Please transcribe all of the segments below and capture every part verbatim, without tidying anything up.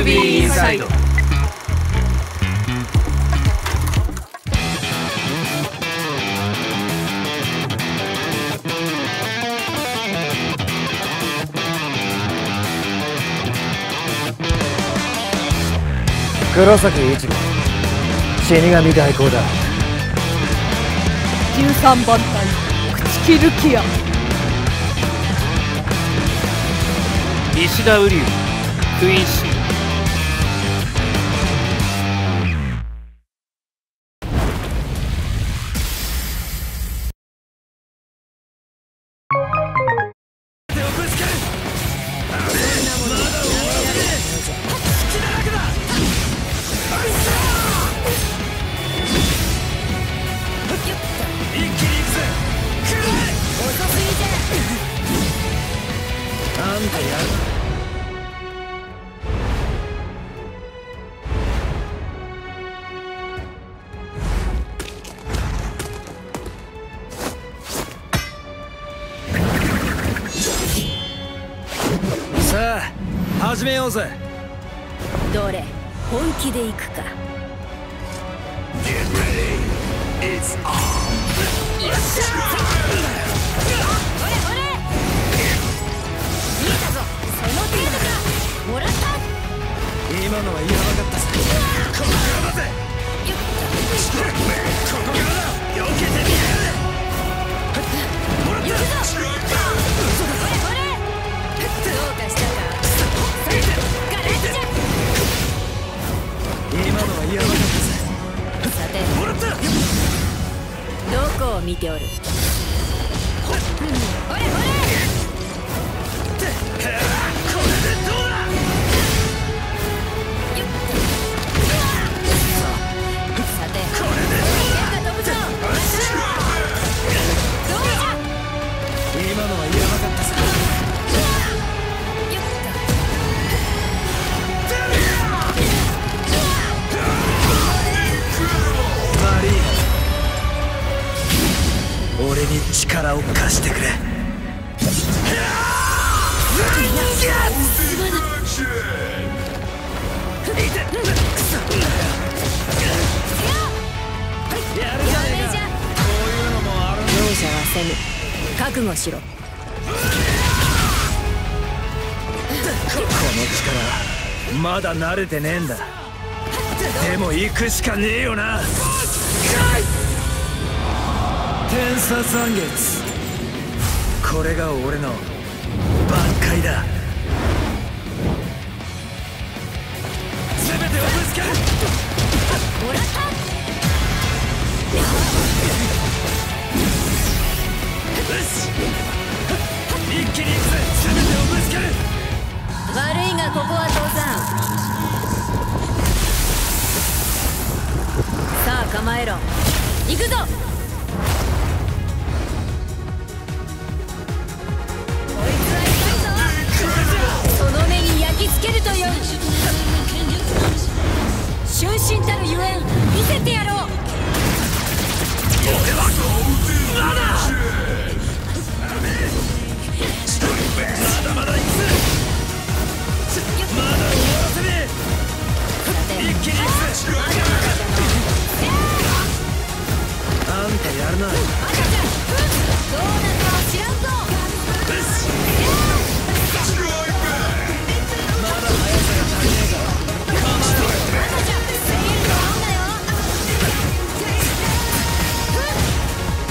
ービーインサイド。 黒崎一護、死神代行だ。 じゅうさんばん隊朽木ルキア。 石田瓜生、クイーンシー。 さあ始めようぜ。 どれ本気で行くか。 Get ready. It's on. よっしゃほれほれ見えたぞ。その程度か。もらった。 今のはやばかったさ。ここからだぜ。 よっここからだ。避けてみやがれ。もらった。 行くぞ。ほれほれどうかしたか。ガラッチャ。 今のはやばかったさ。 さてもらった。 どこを見ておる。ほれほれこれでどうだ。 よっさてこれで天が飛ぶぞ。どうじゃ。 今のはやばかったさ。 よっマリー、俺に力を貸してくれ。やるじゃねえか。こういうのもあるんだ。 容赦はせぬ。覚悟しろ。 この力まだ慣れてねえんだ。でも行くしかねえよな。天差残月、これが俺の挽回だ。全てをぶつける。 もらった。 よし、一気に行くぜ。全てをぶつける。 悪いがここは倒産。さあ構えろ。行くぞ。こいつは痛いぞ。その目に焼き付けるとよい。瞬身たるゆえん見せてやろう。 俺はまだまだまだ行くぜ。まだ終わらせねえ。一気に行くぜ。あんたやるな。 赤ちゃん、どうなるかは知らんぞ。 よし。まだ速さが足りねえから構えろ。 赤ちゃん、声優の青だよ。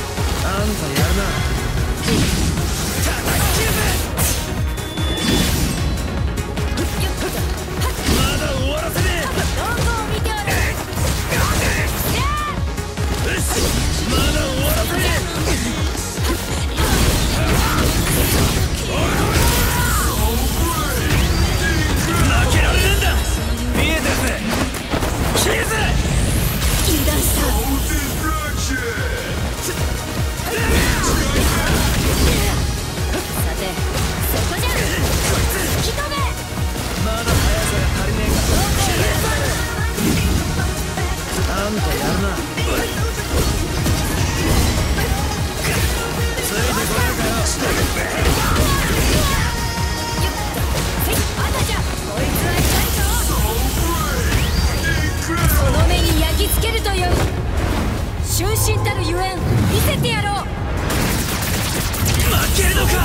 けるのか。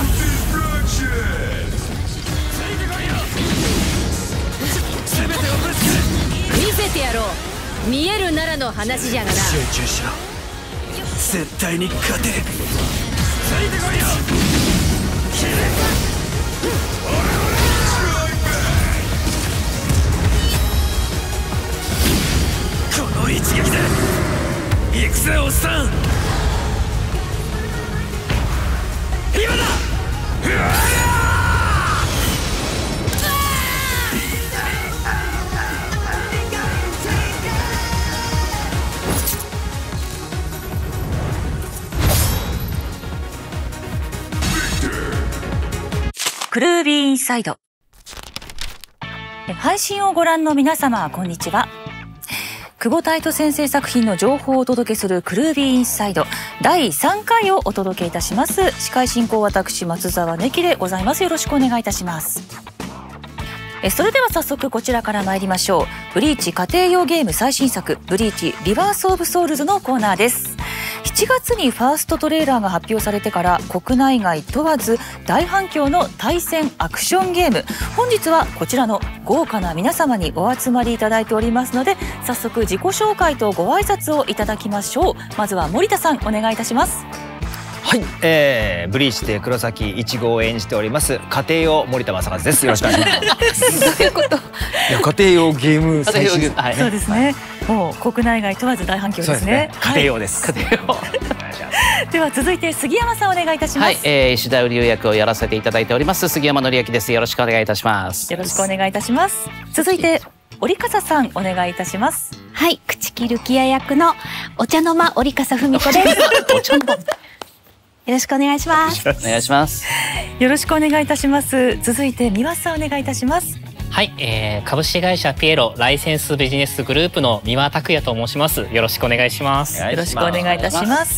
全てをぶつけ見せてやろう。見えるならの話じゃがな。 集中しろ。絶対に勝てる。ついてこいよ。この一撃で行くぜおっさん。今だ。 クルービーインサイド。配信をご覧の皆様、こんにちは。久保太斗先生作品の情報をお届けするクルービーインサイドだいさんかいをお届けいたします。司会進行私松沢ねきでございます。よろしくお願いいたします。えそれでは早速こちらから参りましょう。ブリーチ家庭用ゲーム最新作ブリーチリバースオブソウルズのコーナーです。しちがつにファーストトレーラーが発表されてから国内外問わず大反響の対戦アクションゲーム。本日はこちらの豪華な皆様にお集まりいただいておりますので、早速自己紹介とご挨拶をいただきましょう。まずは森田さん、お願いいたします。 はい、えー、ブリーチで黒崎いちごを演じております家庭用森田正和です。よろしくお願いしますどういうこと？いや家庭用ゲーム最新、 はい、そうですね。もう国内外問わず大反響ですね。 家庭用です。 家庭用。では続いて杉山さんお願いいたします。 はい、えー、石田瓜生役をやらせていただいております杉山紀明です。よろしくお願いいたします。 よろしくお願いいたします。続いて折笠さんお願いいたします。 はい、朽木ルキア役のお茶の間折笠文子です。 お茶の間よろしくお願いします。 お願いします。 よろしくお願いいたします。続いて三輪さんお願いいたします。 はい、えー、株式会社ピエロライセンスビジネスグループの三輪拓也と申します。よろしくお願いします。 よろしくお願いいたします。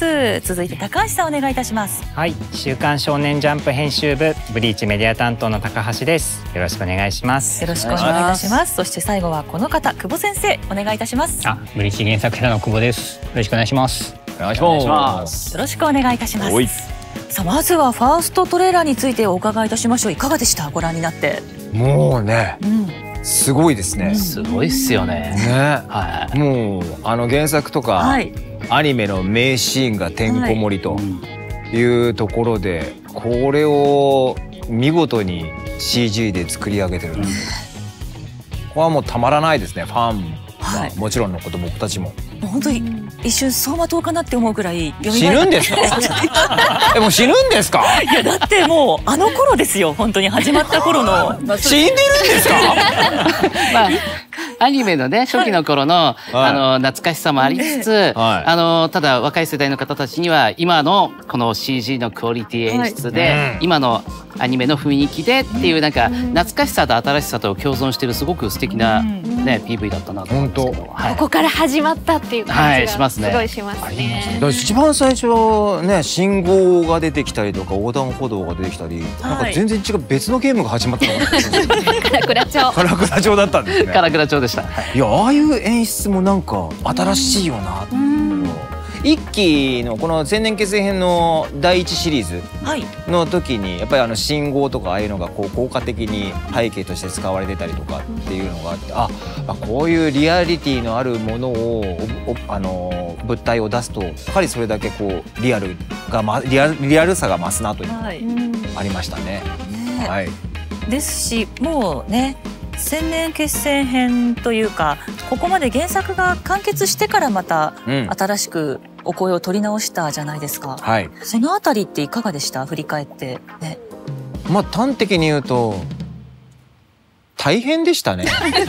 続いて高橋さんお願いいたします。 はい、週刊少年ジャンプ編集部ブリーチメディア担当の高橋です。よろしくお願いします。 よろしくお願いいたします。そして最後はこの方、久保先生お願いいたします。 あ、ブリーチ原作者の久保です。よろしくお願いします。 お願いします。 よろしくお願いいたします。さあまずはファーストトレーラーについてお伺いいたしましょう。いかがでした？ご覧になって。 もうね、 うん、 すごいですね。 すごいっすよね。 ね、 はい。 もうあの原作とか、はい、アニメの名シーンがてんこ盛りというところで、はい、これを見事に シージー で作り上げてるので、うん、これはもうたまらないですね。ファンは、はい、もちろんのこと僕たちも。 本当に一瞬走馬灯かなって思うくらい死ぬんですか？え、もう死ぬんですか？ いやだってもうあの頃ですよ。本当に始まった頃の死んでるんですか？ まあアニメのね初期の頃の、はい、あの懐かしさもありつつ、はい、あのただ若い世代の方たちには今のこの シージー のクオリティ演出で、はい、今のアニメの雰囲気でっていうなんか懐かしさと新しさと共存してるすごく素敵なね ピーブイ だったなと思うんですけど、 はい、ここから始まったっていう感じがすごいしますね。 一番最初ね信号が出てきたりとか横断歩道が出てきたり、なんか全然違う別のゲームが始まったのかな。 カラクラ町。 カラクラ町だったんですね。 カラクラ町でした。 いや、ああいう演出もなんか新しいよな。一期のこの千年決戦編のだいいちシリーズの時にやっぱりあの信号とかああいうのがこう効果的に背景として使われてたりとかっていうのがあって、あ、こういうリアリティのあるものをあの物体を出すとやはりそれだけこうリアルが、ま、リアルリアルさが増すなというのがありましたね。はい。 ですしもうね。千年決戦編というかここまで原作が完結してからまた新しくお声を取り直したじゃないですか、うん、はい、そのあたりっていかがでした？振り返ってね。 まあ端的に言うと大変でしたね。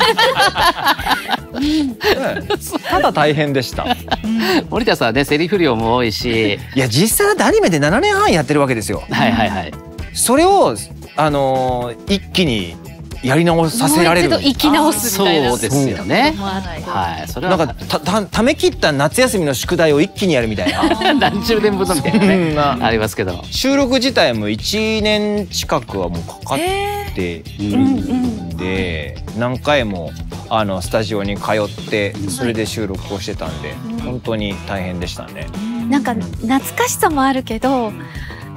ただ大変でした。 森田さんはねセリフ量も多いし、 いや実際だってアニメでななねんはんやってるわけですよ。 はいはいはい。 それをあのー、一気にやり直させられる。 もう一度生き直すみたいな。 そうですよね。はい。それはなんかたたため切った夏休みの宿題を一気にやるみたいな。 何十年分のみたいなね。ありますけど。 収録自体もいちねん近くはもうかかっているんで、何回もあのスタジオに通ってそれで収録をしてたんで、本当に大変でしたね。 なんか懐かしさもあるけど。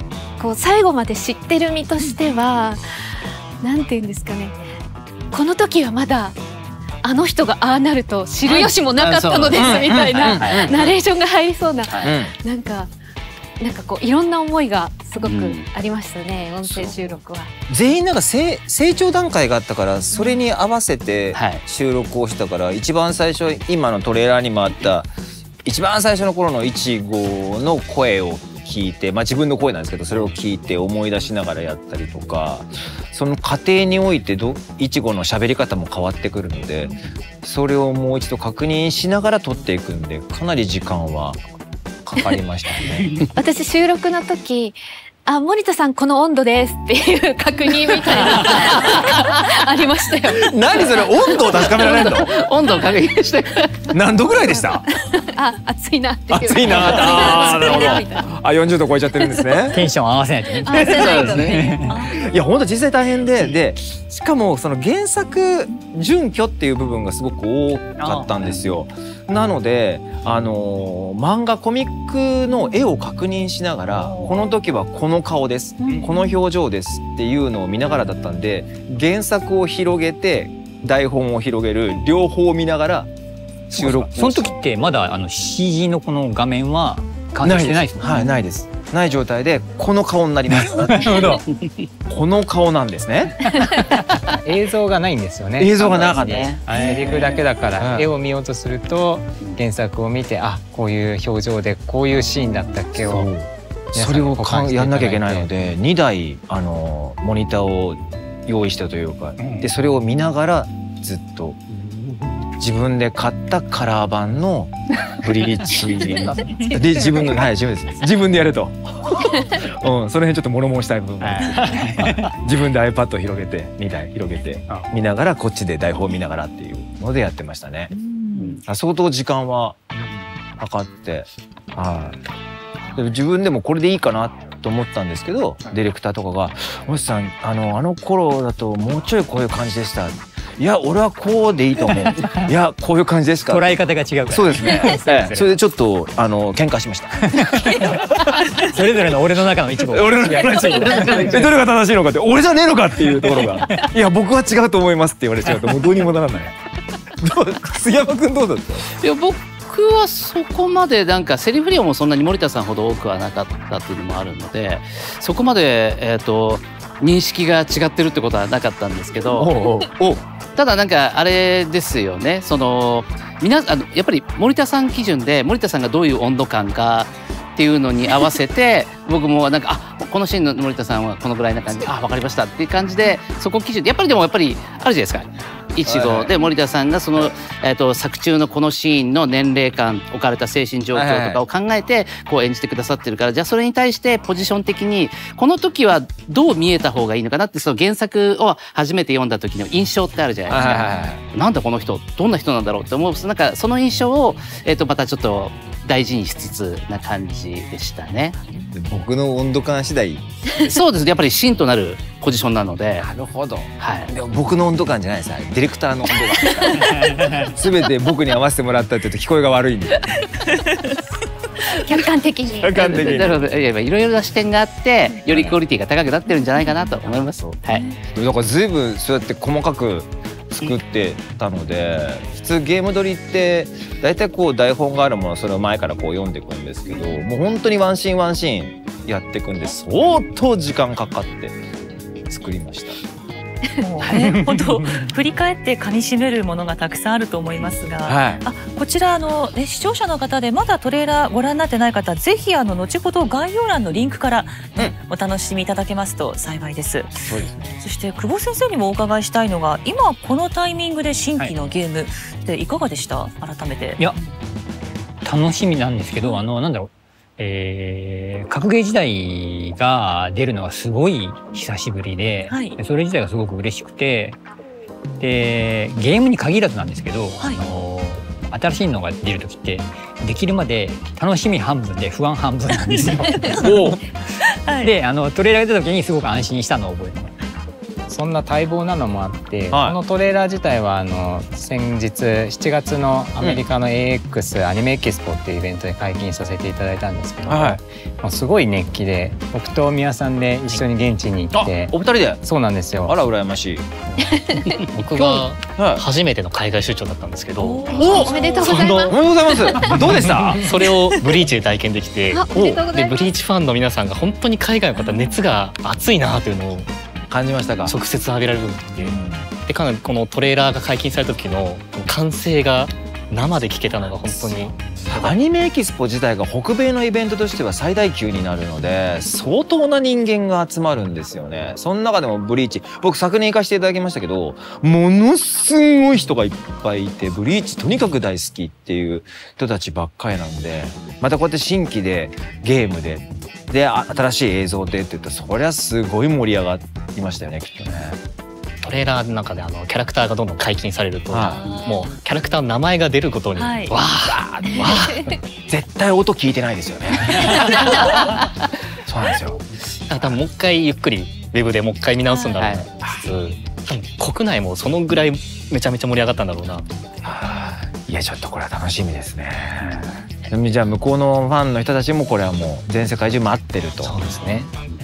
こう最後まで知ってる身としてはなんていうんですかね、この時はまだあの人がああなると知る由もなかったのですみたいなナレーションが入りそうな、なんかなんかこういろんな思いがすごくありましたね、うん、音声収録は。 全員なんか成長段階があったから、それに合わせて収録をしたから、はい、一番最初今のトレーラーにもあった一番最初の頃のいちごの声を聞いて、まあ、自分の声なんですけど、それを聞いて思い出しながらやったりとか、その過程においてどいちごの喋り方も変わってくるので、それをもう一度確認しながら撮っていくんで、かなり時間はかかりましたね。 私収録の時、あ、森田さんこの温度ですっていう確認みたいなありましたよ。 何それ、温度を確かめられるの？ 温度を確認して。何度ぐらいでした？ あ、暑いなっていう。 暑いな。ああ、なるほど。あ、よんじゅうど超えちゃってるんですね。 テンション合わせないとね。 合わせないとね。 いや、本当実際大変で、で、しかもその原作準拠っていう部分がすごく多かったんですよ。なので、あのー、漫画コミックの絵を確認しながら、この時はこの顔です、うん、この表情ですっていうのを見ながらだったんで、原作を広げて台本を広げる両方を見ながら収録を。 その時ってまだあの シージー のこの画面は完成してないですもんね。 はい、ないです。ない状態でこの顔になります。なるほど。この顔なんですね。 映像がないんですよね。 映像がなかったです。 セリフだけだから、絵を見ようとすると原作を見て、あ、こういう表情でこういうシーンだったっけを、 それをやんなきゃいけないので、にだいあのモニターを用意したというか、でそれを見ながらずっと。自分で買ったカラー版のブリーチで自分の、はい、自分です。自分でやると、うん、その辺ちょっと物申したい部分が自分で iPad を広げてにだい広げて見ながら、こっちで台本見ながらっていうのでやってましたね。うん、相当時間はかかって、はい、で自分でもこれでいいかなと思ったんですけど、ディレクターとかが「もしさん、あのあの頃だともうちょいこういう感じでした」いや、俺はこうでいいと思う。いや、こういう感じですか。 捉え方が違うから。 そうですね。それでちょっとあの喧嘩しました。 それぞれの俺の中の一部。 俺の中の一部。どれが正しいのかって、俺じゃねえのかっていうところが。いや、僕は違うと思いますって言われちゃうともうどうにもならない。杉山君どうだった？ いや、僕はそこまでなんかセリフ量もそんなに森田さんほど多くはなかったっていうのもあるので、そこまでえっと認識が違ってるってことはなかったんですけど。おうおうおう、ただなんかあれですよね、そのみなあのやっぱり森田さん基準で森田さんがどういう温度感かっていうのに合わせて僕もなんか、あ、このシーンの森田さんはこのぐらいな感じで、あ、分かりましたっていう感じで、そこ基準でやっぱりでもやっぱりあるじゃないですか。いちごで森田さんがその、えー、と作中のこのシーンの年齢感、置かれた精神状況とかを考えてこう演じてくださってるから、じゃあそれに対してポジション的にこの時はどう見えた方がいいのかなって、その原作を初めて読んだ時の印象ってあるじゃないですか。なんだこの人、どんな人なんだろうって思う、なんかその印象を、えー、とまたちょっと大事にしつつな感じでしたね。 僕の温度感次第。 そうですね、やっぱり芯となるポジションなので。 なるほど。 はい。 でも僕の温度感じゃないです。ディレクターの温度感。すべて僕に合わせてもらったって言うと聞こえが悪いんで。 客観的に。 客観的に。 なるほど。いろいろな視点があって、よりクオリティが高くなってるんじゃないかなと思います。はい。 だからずいぶんそうやって細かく作ってたので、普通ゲーム撮りって大体こう台本があるもの、それを前からこう読んでいくんですけど、もう本当にワンシーンワンシーンやっていくんで、相当時間かかって作りました。 もうね、本当振り返って噛み締めるものがたくさんあると思いますが、はい、あ、こちらあの、ね、視聴者の方でまだトレーラーご覧になってない方、ぜひあの後ほど概要欄のリンクから、ね、うん、お楽しみいただけますと幸いです。 そうですね。 そして久保先生にもお伺いしたいのが、今このタイミングで新規のゲームでいかがでした？改めて。 いや、楽しみなんですけど、あのなんだろう、えー、格ゲー時代が出るのがすごい久しぶりで、はい、それ自体がすごく嬉しくて、でゲームに限らずなんですけど、はい、あの新しいのが出る時ってできるまで楽しみ半分で不安半分なんですよ。はい、であのトレーラーが出た時にすごく安心したのを覚えてます。 そんな待望なのもあって、はい、このトレーラー自体はあの先日しちがつのアメリカの エーエックス アニメエキスポっていうイベントで解禁させていただいたんですけど、はい、もうすごい熱気で僕と宮さんで一緒に現地に行って、 お二人で。 そうなんですよ。 あら羨ましい。 僕が初めての海外出張だったんですけど、おおめでとうございます。 おめでとうございます。どうでした？ それをブリーチで体験できて、でブリーチファンの皆さんが本当に海外の方熱が熱いなというのを感じましたか？ 直接浴びられるので、でかなりこのトレーラーが解禁された時の歓声が生で聞けたのが本当に。 アニメエキスポ自体が北米のイベントとしては最大級になるので相当な人間が集まるんですよね。その中でもブリーチ、僕昨年行かせていただきましたけど、ものすごい人がいっぱいいて、ブリーチとにかく大好きっていう人たちばっかりなんで、またこうやって新規でゲームでで新しい映像でって言ったらそりゃすごい盛り上がりましたよね、きっとね。 トレーラーの中であのキャラクターがどんどん解禁されると、もうキャラクターの名前が出ることに、はい、わーわー絶対音聞いてないですよね。そうなんですよ。 だから多分もう一回ゆっくりウェブでもう一回見直すんだろうな、はい、多分国内もそのぐらいめちゃめちゃ盛り上がったんだろうな。 いやちょっとこれは楽しみですね。じゃあ向こうのファンの人たちもこれはもう全世界中待ってると。 そうですね。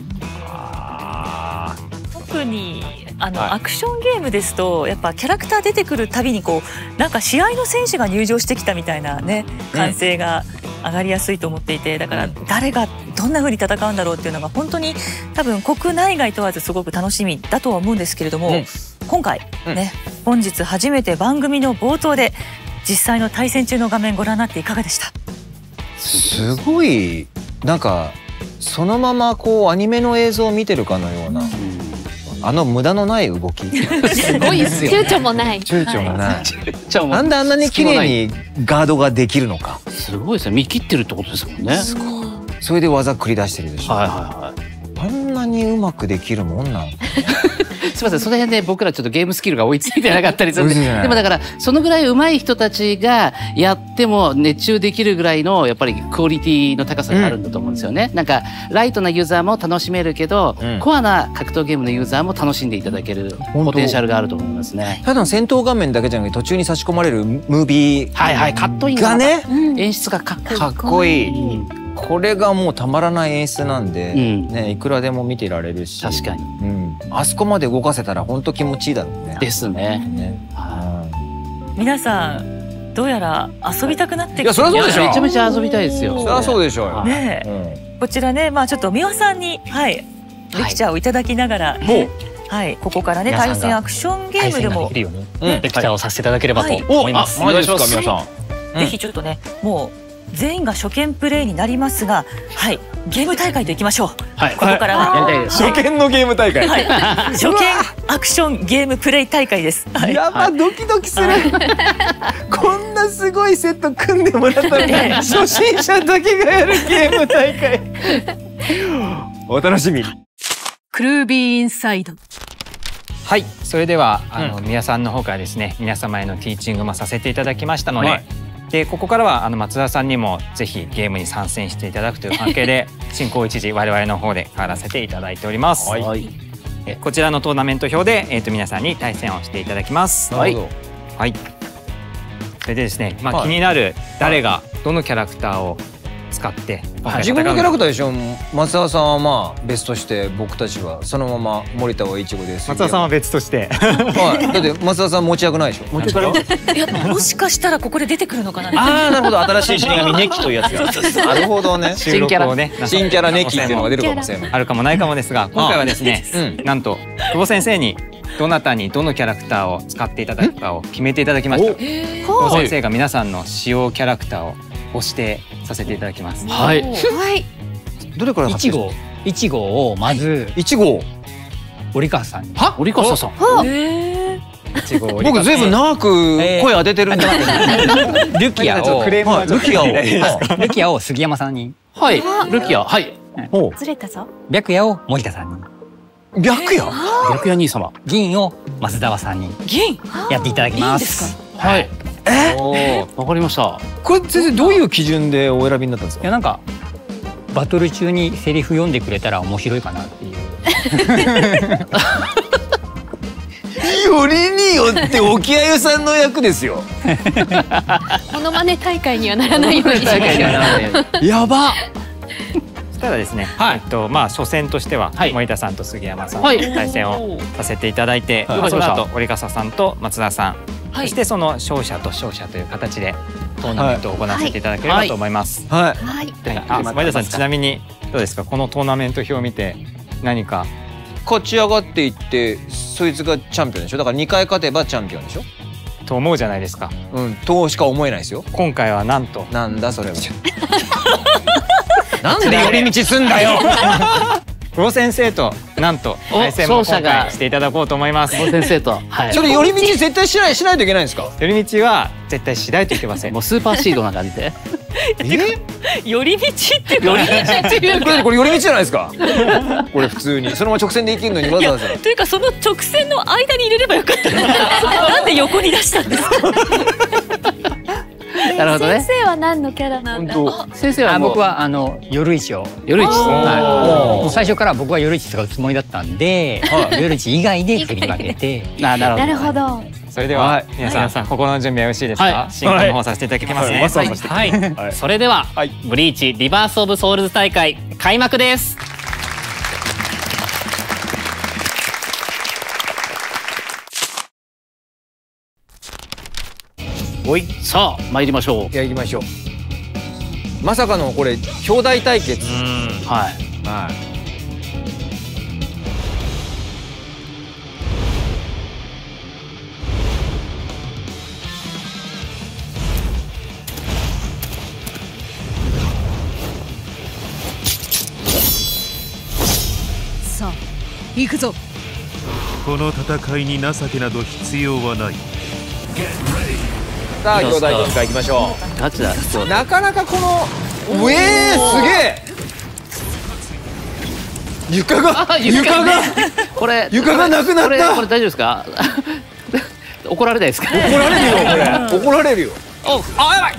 特にあの、はい、アクションゲームですとやっぱキャラクター出てくるたびにこうなんか試合の選手が入場してきたみたいなね歓声が上がりやすいと思っていて、だから誰がどんな風に戦うんだろうっていうのが本当に多分国内外問わずすごく楽しみだとは思うんですけれども、うん、今回ね、うん、本日初めて番組の冒頭で実際の対戦中の画面ご覧になっていかがでした？ すごいなんかそのままこうアニメの映像を見てるかのような、うん、あの無駄のない動きすごいですよ。躊躇もない。 躊躇もない。なんであんなに綺麗にガードができるのか。 すごいですね。見切ってるってことですもんね。すごい。 それで技繰り出してるでしょ。 はいはいはい。 あんなにうまくできるもんなの。 すみません、その辺で僕らちょっとゲームスキルが追いついてなかったりするんで、でもだからそのぐらい上手い人たちがやっても熱中できるぐらいのやっぱりクオリティの高さがあるんだと思うんですよね。うん、なんかライトなユーザーも楽しめるけど、うん、コアな格闘ゲームのユーザーも楽しんでいただけるポテンシャルがあると思いますね。 ただの戦闘画面だけじゃなくて途中に差し込まれるムービーはいはいカットインがね、 うん、演出がかっこいい。 かっこいい。うんこれがもうたまらない演出なんで、うんね、いくらでも見てられるし確かに、 うん、あそこまで動かせたら本当気持ちいいだろうね。 ですね。 ねうん、皆さんどうやら遊びたくなってきて、 いやそりゃそうでしょ。 めちゃめちゃ遊びたいですよ。 そりゃそうでしょうよ。 ねえ、うん、こちらね、まあちょっと美輪さんに、はい、レクチャーをいただきながら、はい、はい、ここからね対戦アクションゲームでもできるように、うん、レクチャーをさせていただければと思います。 お願いします皆さん。ぜひちょっとねもう全員が初見プレイになりますが、はい、ゲーム大会といきましょう。 はい、 ここからは、 はい、 初見のゲーム大会。 はい、初見アクションゲームプレイ大会です。はい、 やば、ドキドキする。こんなすごいセット組んでもらったのに、初心者だけがやるゲーム大会。お楽しみに。 クルービーインサイド。 はい、それではあの、うん、宮さんの方からですね、皆様へのティーチングもさせていただきましたので。はい、でここからはあの松田さんにもぜひゲームに参戦していただくという関係で進行一時我々の方で変わらせていただいております。はい、えこちらのトーナメント表で、えー、と皆さんに対戦をしていただきます。はい、はい、それでですね、まあ、気になる誰がどのキャラクターを使って自分のキャラクターでしょ。松田さんはまあ別として、僕たちはそのまま森田はいちごです。 松田さんは別として、 はい、だって松田さん持ち役ないでしょ。持ち役いやもしかしたらここで出てくるのかな。 ああなるほど、新しい死神ネキというやつが。なるほどね。 新キャラね、 新キャラネキっていうのが出るかもしれない。 あるかもないかもですが、今回はですね、なんと久保先生にどなたにどのキャラクターを使っていただくかを決めていただきました。久保先生が皆さんの使用キャラクターをご指定させていただきます。 はい。 はい。 どれからいち号いち号をまずいち号折川さん。 は？ 折川さん。 ええ。 僕ずいぶん長く声当ててるんだ。 ルキアをルキアをルキアを杉山さんに。 はい。ルキアはい。 ずれたぞ。 白夜を森田さんに。白夜？ 白夜兄様。 銀を増沢さんに。 銀やっていただきます。 はい。 えー、わかりました。 これ先生どういう基準でお選びになったんですか？ いやなんかバトル中にセリフ読んでくれたら面白いかなっていう。 よりによって沖合さんの役ですよ。 モノマネ大会にはならないようにしましょう。 やば。 ただですね、えっとまあ初戦としては森田さんと杉山さんと対戦をさせていただいて、その後折笠さんと松田さん、そしてその勝者と勝者という形でトーナメントを行わせていただければと思います。はい。あ、森田さん、ちなみにどうですか、このトーナメント表を見て何か。 勝ち上がっていってそいつがチャンピオンでしょ。だからにかい勝てばチャンピオンでしょと思うじゃないですか。 うん、としか思えないですよ。 今回はなんと。 なんだそれは。なんで寄り道すんだよ。 久保先生となんと対戦も今回していただこうと思います。 久保先生と。 それ寄り道絶対しないしないといけないんですか。 寄り道は絶対しないといけません。 もうスーパーシードな感じで。 え？寄り道って寄り道っていうかこれ寄り道じゃないですか。これ普通にそのまま直線で行けるのにわざわざ。 というかその直線の間に入れればよかった。なんで横に出したんですか。 なるほどね。 先生は何のキャラなんだ。 先生は僕はあの夜市を夜市。 もう最初から僕は夜市使うつもりだったんで、夜市以外で振り分けて。 なるほど。 なるほど。 それでは皆さん心の準備はよろしいですか。進行の方させていただきますね。 はい。それではブリーチリバースオブソウルズ大会開幕です。 おい、さあ参りましょう。 いや行きましょう。まさかのこれ兄弟対決。 はいはい。 さあ行くぞ。 この戦いに情けなど必要はない。 さあ兄弟喧嘩行きましょう。ガチだ。 なかなかこのうえーすげえ。床が床がこれ床がなくなった。 これ大丈夫ですか。怒られないですか。 怒られるよこれ。怒られるよ。 お、あ、やばい。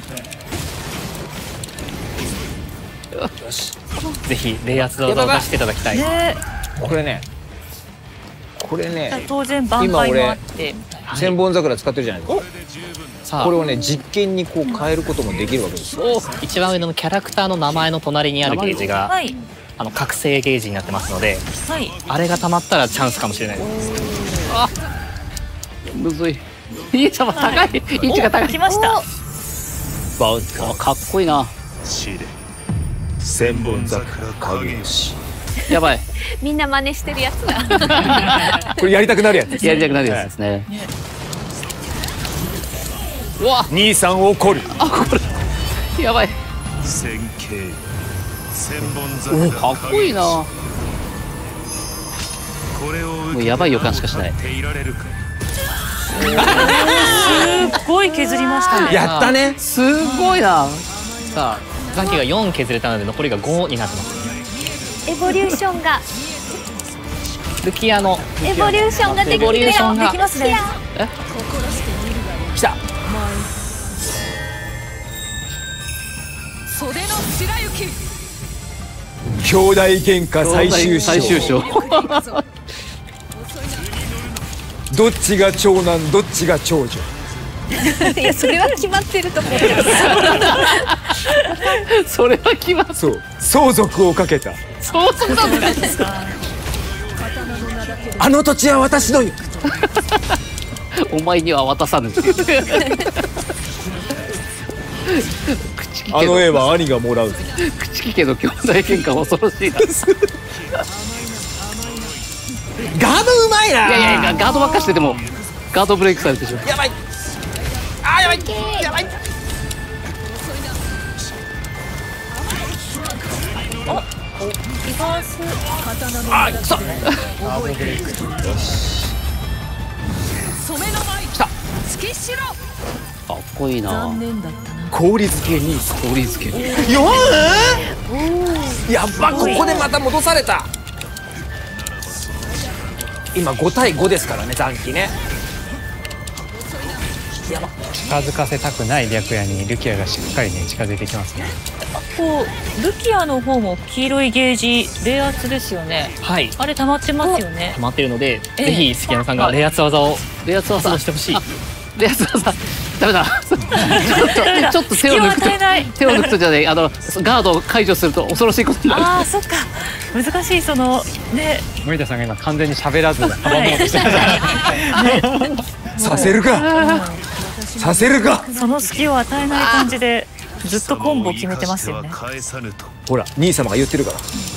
よし。 ぜひ冷圧技を出していただきたい。 これね。これね。 当然挽回もあって。 千本桜使ってるじゃないですか。これをね実験にこう変えることもできるわけですよ。 一番上のキャラクターの名前の隣にあるゲージが、はい、あの覚醒ゲージになってますので、はい、あれが溜まったらチャンスかもしれないです。 あ、むずい。いい様高い。位置が高い。 来ました。 わ、かっこいいな。 死で千本桜影石。 やばい。 みんな真似してるやつだ。 これやりたくなるやつ。 やりたくなるやつですね。 うわ、兄さん怒る。 あ、これやばい。 千景千本桜。かっこいいな。もうやばい予感しかしない。 すごい削りましたね。 やったね。 すごいな。 さあ残機がよん削れたので残りがごになってます。 エボリューションが。 ルキアのエボリューションができる。 エボリューションができますね。 え？来た。 袖の白雪。 兄弟喧嘩最終章。 最終章。 どっちが長男どっちが長女。 いやそれは決まってると思う。 それは決まってる。 そう、相続をかけた。 相続なんですか。 あの土地は私のよ。 お前には渡さぬ。 あの絵は兄がもらう。 口利けの兄弟喧嘩恐ろしいな。 ガードうまいな。 いやいやガードばっかしててもガードブレイクされてしまう。 やばい。あーやばい。やばい。 あ、リバース。 あ、来た。 よし。染めの舞。 来た。 月白。 かっこいいな。 残念だったな。 氷漬けに氷漬け。 よん。やっぱここでまた戻された。今ご対ごですからね残機ね。 近づかせたくない白夜にルキアがしっかりね近づいてきますね。 こうルキアの方も黄色いゲージ冷圧ですよね。 はい。 あれ溜まってますよね。 溜まってるので、ぜひ杉山さんが冷圧技を冷圧技をしてほしい。 冷圧技ダメだ。ちょっとちょっと手を抜くと手を抜くとじゃないあのガードを解除すると恐ろしいことになる。 ああそっか難しいそのね。 森田さんが今完全に喋らず阻もうとしてた。させるか。させるか。 その隙を与えない感じでずっとコンボを決めてますよね。 ほら兄様が言ってるから。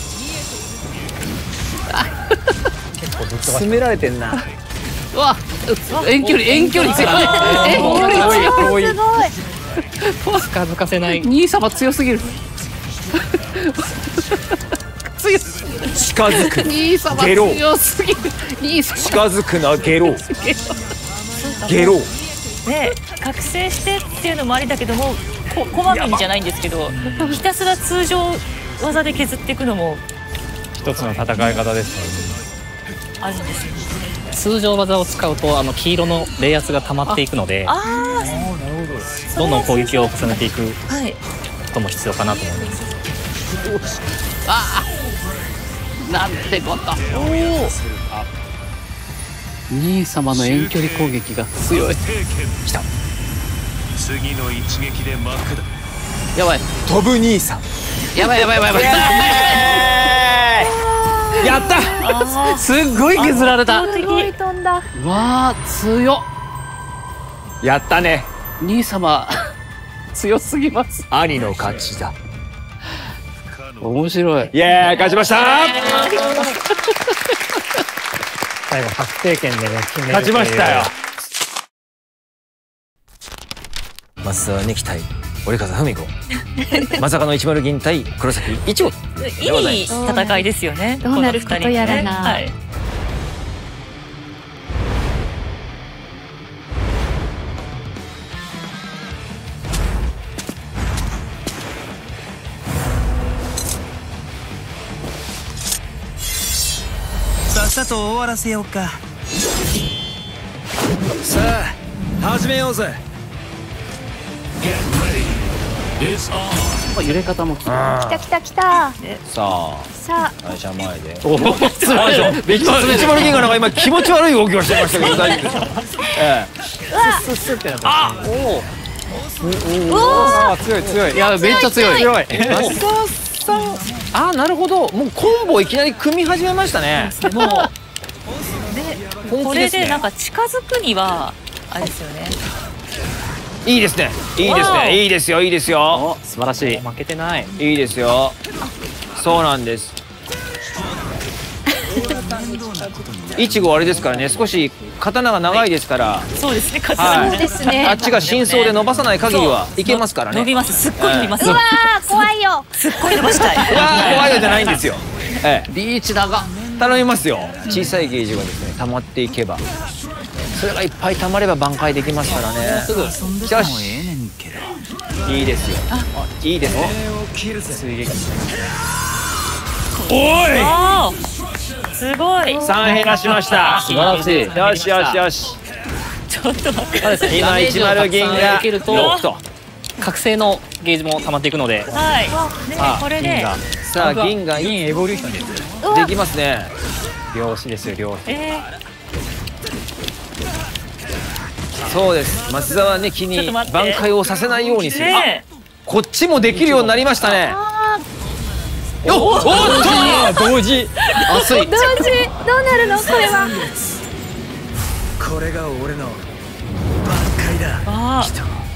結構ずっと詰められてんな。 うわ遠距離遠距離強い遠距離強い。 近づかせない。 兄様強すぎる。強す近づく兄様強すぎる。兄様近づくなゲロゲロね覚醒してっていうのもありだけどもここまめにじゃないんですけどひたすら通常技で削っていくのも一つの戦い方ですね。あるんですよ。 通常技を使うとあの黄色の冷圧が溜まっていくので、 ああどんどん攻撃を重ねていくことも必要かなと思います。 ああなんてこと。兄様の遠距離攻撃が強い。 来た。 次の一撃で幕だ。 やばい。 飛ぶ兄さん。 やばいやばいやばいやばい。 やった。 すっごい削られた。 すごい飛んだ。 わあ強っ。 やったね。 兄様強すぎます。 兄の勝ちだ。 面白い。 イエーイ勝ちました。 最後確定権でね勝ちましたよ。松沢根木対折笠文子。まさかの一丸銀対黒崎一護。 いい戦いですよね。 どうなることやらな。 さっさと終わらせようか。 さあ始めようぜ。 揺れ方もきたきたきた。 さあさあ会社前でおお一丸銀河なんか今気持ち悪い動きをしてましたけど大丈夫ですか。えスッスッってなってますね。 おおお強い強い。 いやめっちゃ強い。 強い。松沢さんあなるほどもうコンボいきなり組み始めましたね。 もうでこれでなんか近づくにはあれですよね。 いいですねいいですねいいですよいいですよ。 素晴らしい。 負けてない。 いいですよ。そうなんです。いちごあれですからね少し刀が長いですから。 そうですねはいそうですね。 あっちが真相で伸ばさない限りはいけますからね。 伸びますすっごい伸びます。 うわー怖いよ。 すっごい伸ばしたい。 うわー怖いよじゃないんですよ。ええリーチ長。 頼みますよ。小さいゲージがですね溜まっていけばそれがいっぱい溜まれば挽回できますからね。すぐよしいいですよ。いいですね。追撃おいすごいさん減らしました。 素晴らしい。 よしよしよし。 ちょっと待って。 今一丸銀がけるとろくと覚醒のゲージも溜まっていくので。 はいねこれでさあ銀が銀エボリューションです。 できますね。 漁師ですよ漁師。 えそうです松沢根木に挽回をさせないようにする。 ねこっちもできるようになりましたね。おおっと同時熱い。 同時どうなるのこれは。 これが俺の挽回だ。 あ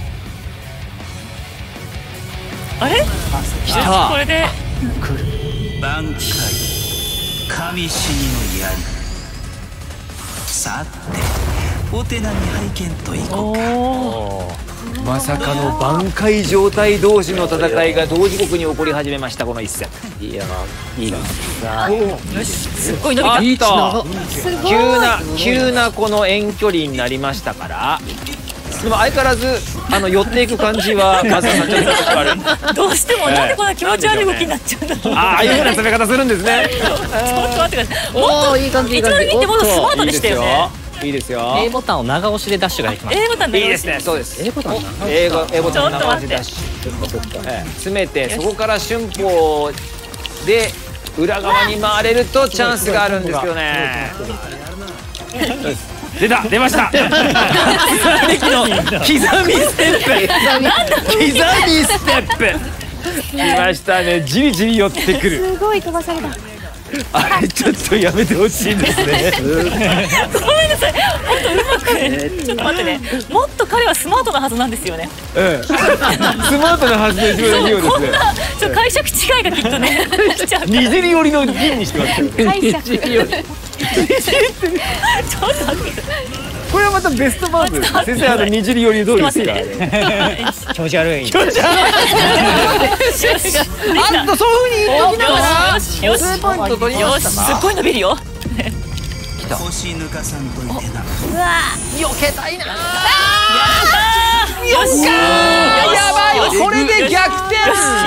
あれ来た。 これで挽回神死にの槍。さてお手並み拝見といこうか。 おまさかの挽回状態同士の戦いが同時刻に起こり始めましたこの一戦。 いやいいな。 すっごい伸びた。 いいとすごい。 急な急なこの遠距離になりましたから。でも相変わらずあの寄っていく感じは松田さんちょっと気持ち悪い。 どうしてもなんでこんな気持ち悪い動きになっちゃうんだろう。 あああいう風な攻め方するんですね。 ちょっと待ってください。 おおいい感じいい感じ。 一丸銀ってもっとスマートでしたよね。 いいですよ。 A ボタンを長押しでダッシュができます。 A ボタンいいですね。そうです。 A ボタン英語 A ボタン長押しダッシュ。詰めてそこから春歩で裏側に回れるとチャンスがあるんですよね。 出た出ました。の刻みステップ。刻みステップ。来ましたね。じりじり寄ってくる。 すごい飛ばされた。 あれちょっとやめてほしいんですね。 ごめんなさい。本当うまくね。ちょっと待ってね。もっと彼はスマートなはずなんですよね。 うん。スマートなはずの一番いいようですね。 ちょっと解釈違いがきっとね。 にじり寄りの銀にしてますよね。 解釈。 ちょっと待って。 これはまたベストバージョン。先生あのにじり寄りどうですか。 気持ち悪い。 気持ち悪い。あっとそういう風に言っときながらツーポイント取りました。 すっごい伸びるよ。 腰抜かさんといてな。 うわ避けたいな。 よっしゃー。やばい。これで逆転。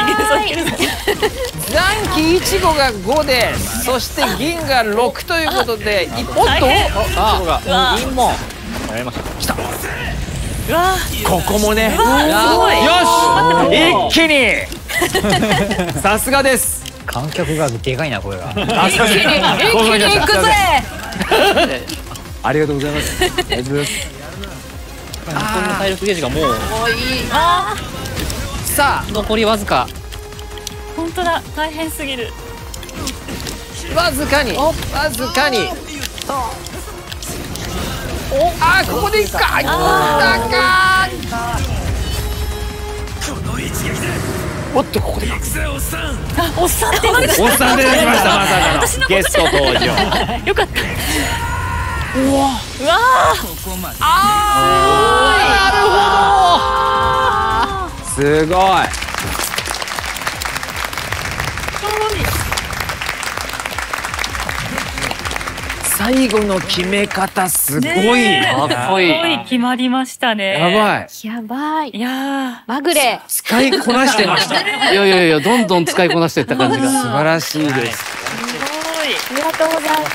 残機いちごがごで、そして銀がろくということで、おっと、あ、銀もやりました。来た。 うわここもね。 すごい。 よし。一気に。さすがです。 観客がでかいなこれが。 一気に行くぜ。 ありがとうございます。ありがとうございます。 日本の体力ゲージがもうさあ残りわずか。 本当だ、大変すぎる。 わずかにわずかに。おあここでいくか。いったか。おっとここで。 あ、おっさんってなんですか。 おっさん出てきました。まさかのゲスト登場。 よかった。うわうわああなるほど。すごい。最後の決め方すごいかっこいい。決まりましたね。 やばい。 やばい。 いやまぐれ使いこなしてました。 いやいやいやどんどん使いこなしていった感じが素晴らしいです。 すごい。 ありがとうございます。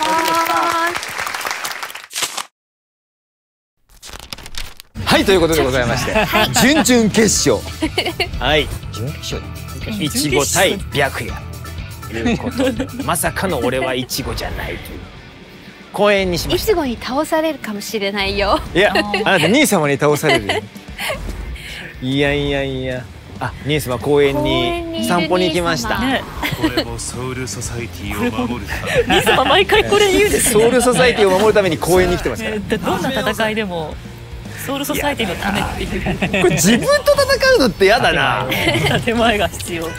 はいということでございまして、準々決勝。はい。 準決勝。 いちご対白夜。いうことで、まさかの俺はいちごじゃないという公演にしました。 いちごに倒されるかもしれないよ。 いや、あなた兄様に倒されるよ。いやいやいや。あ、兄様公園に散歩に行きました。 これもソウルソサイティを守るため。兄様毎回これ言うんですよ。ソウルソサイティを守るために公園に来てますから。 どんな戦いでもソウルソサイティのためっていう。 これ自分と戦うのってやだな。 手前が必要。 い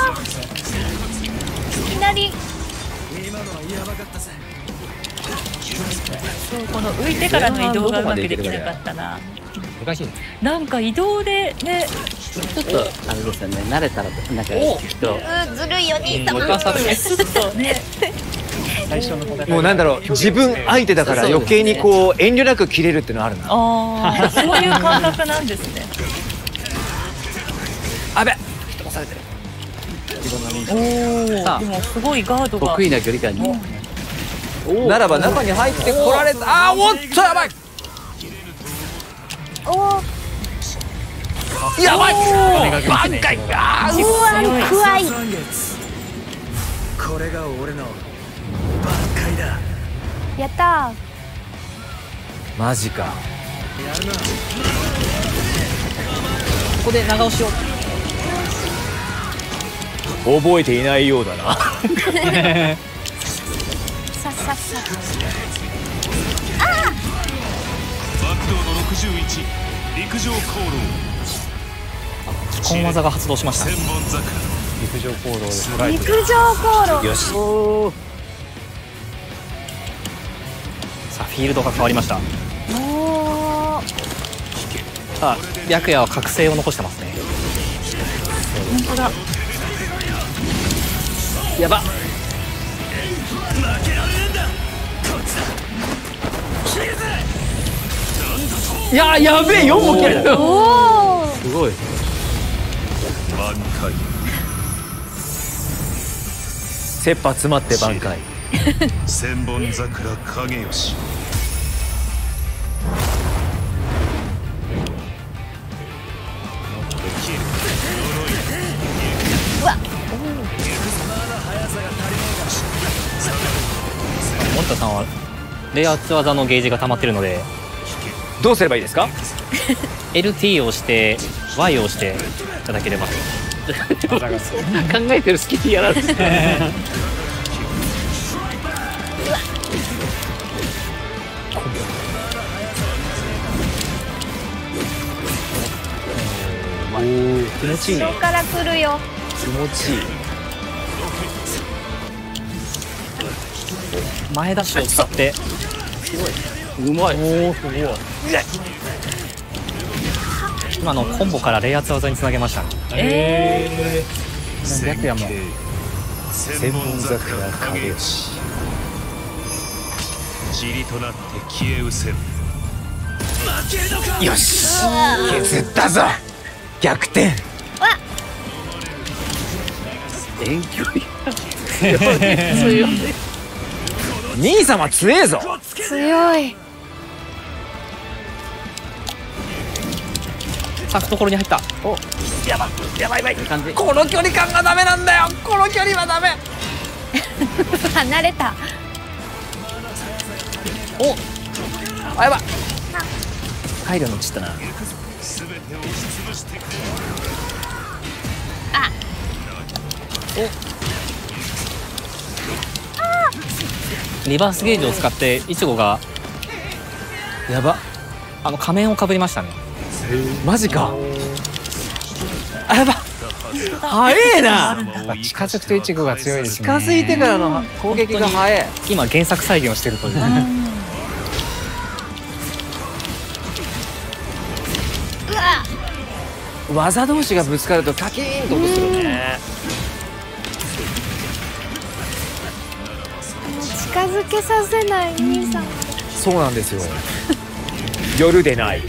きなり。 そう、この浮いてからの移動がうまくできなかったな。なんか移動でね、 ちょっとあれですよね。慣れたらなんかずるいよ兄さん。 スッとね。 もうなんだろう、自分相手だから余計にこう遠慮なく切れるっていうのあるな。 ああ、そういう感覚なんですね。 あべ。 押されてる。おお、でもすごいガードが得意な距離感に。 ならば中に入ってこられた。あー、おっとやばい。 おやばい。 挽回。 あー、うわ、怖い。 これが俺の挽回だ。 やったー。マジか。ここで長押しを。 覚えていないようだな。 さっさっさ。ああ。 爆動のろくじゅういち陸上航路。本技が発動しました。 千本桜。 陸上航路です。 陸上航路。 よし。 さあフィールドが変わりました。 おお。 さあ白夜は覚醒を残してますね。 本当だ。 やば。いややべえよんも切れた。 おお。 すごい。 挽回。 切羽詰まって挽回。 千本桜影吉。 森田さんは冷圧技のゲージが溜まってるのでどうすればいいですか？ エルティー を押して ワイ を押していただければ考えてる隙にやられておー、気持ちいいね。 後ろから来るよ。 気持ちいい。 前ダッシュを使ってうまい。 おおすごい。今のコンボから冷圧技につなげましたね。 えー、白夜も千本桜影吉塵となって消え失せる。 よし、削ったぞ。逆転。 遠距離強い。兄様強えぞ。 強い。 さあ懐に入った。 お、やばいやばいやばい。この距離感がダメなんだよ。この距離はダメ。 離れた。 お、あ、やばい。配慮のちったな。 あ。 お。リバースゲージを使ってイチゴがやば。 あの仮面をかぶりましたね。 マジか。あ、やば。早えな。 近づくとイチゴが強いですね。 近づいてからの攻撃が早い。 今原作再現をしてるという。 技同士がぶつかるとカキーンと音するね。 近づけさせない兄さん。 そうなんですよ。夜でない。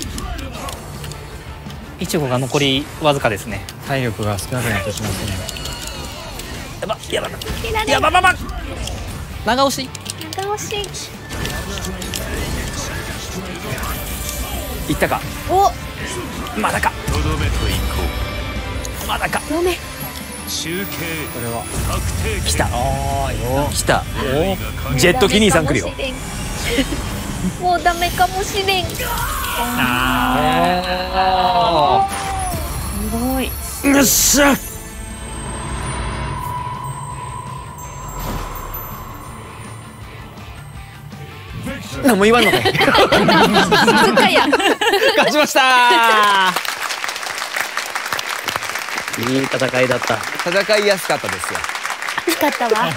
イチゴが残りわずかですね。 体力が少なくなってしまってね。 やばやばやばばば。 長押し。 長押し。 いったか。 お。 まだか。 とどめといこう。まだか。 とどめ。 集計。これは確定。 来た。ああ、よ。来た。お。ジェットキニーさん来るよ。 もうダメかもしれん。 ああ。 すごい。 よっしゃ。何も言わんのかい。 静かや。 勝ちましたいい戦いだった。 戦いやすかったですよ。 よかったわ。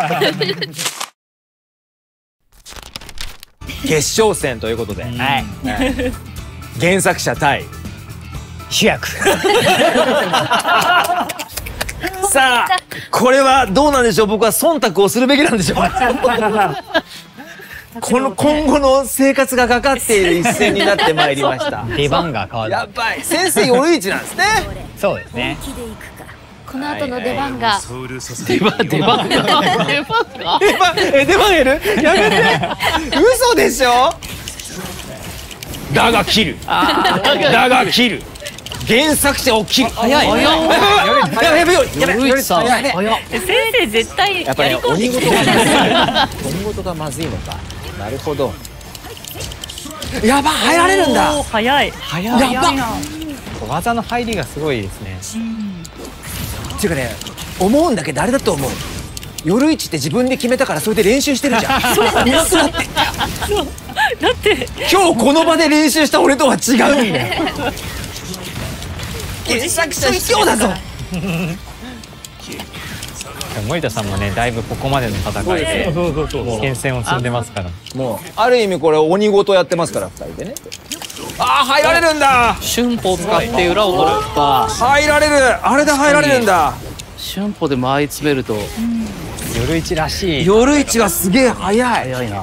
決勝戦ということで、はい、原作者対主役。さあ、これはどうなんでしょう。僕は忖度をするべきなんでしょう。この今後の生活がかかっている一戦になってまいりました。 出番が変わる。 やばい。先生夜市なんですね。 そうですね。 この後の出番が。 出番出番出番が。 出番え出番やる？やめて。嘘でしょ。だが切る。だが切る。原作者を切る。 早い。 やばいやばいやばい。 夜市さん。早い。 先生絶対ややっぱりり込んで鬼きてる。 鬼事がまずいのか。なるほど。やば、入られるんだ。 早い。 早い。 やば。 技の入りがすごいですね。 っていうかね、思うんだけどあれだと思う。夜市って自分で決めたからそれで練習してるじゃん。そうだって。 だって今日この場で練習した俺とは違うんだよ。原作者卑怯だぞ。 森田さんもね、だいぶここまでの戦いで厳戦を積んでますから。 もうある意味これ鬼ごとやってますからふたりでね。ああ、入られるんだ。 春歩を使って裏を取る。 入られる。あれで入られるんだ。 春歩で間合い詰めると。 夜市らしい。 夜市はすげえ早い。 早いな。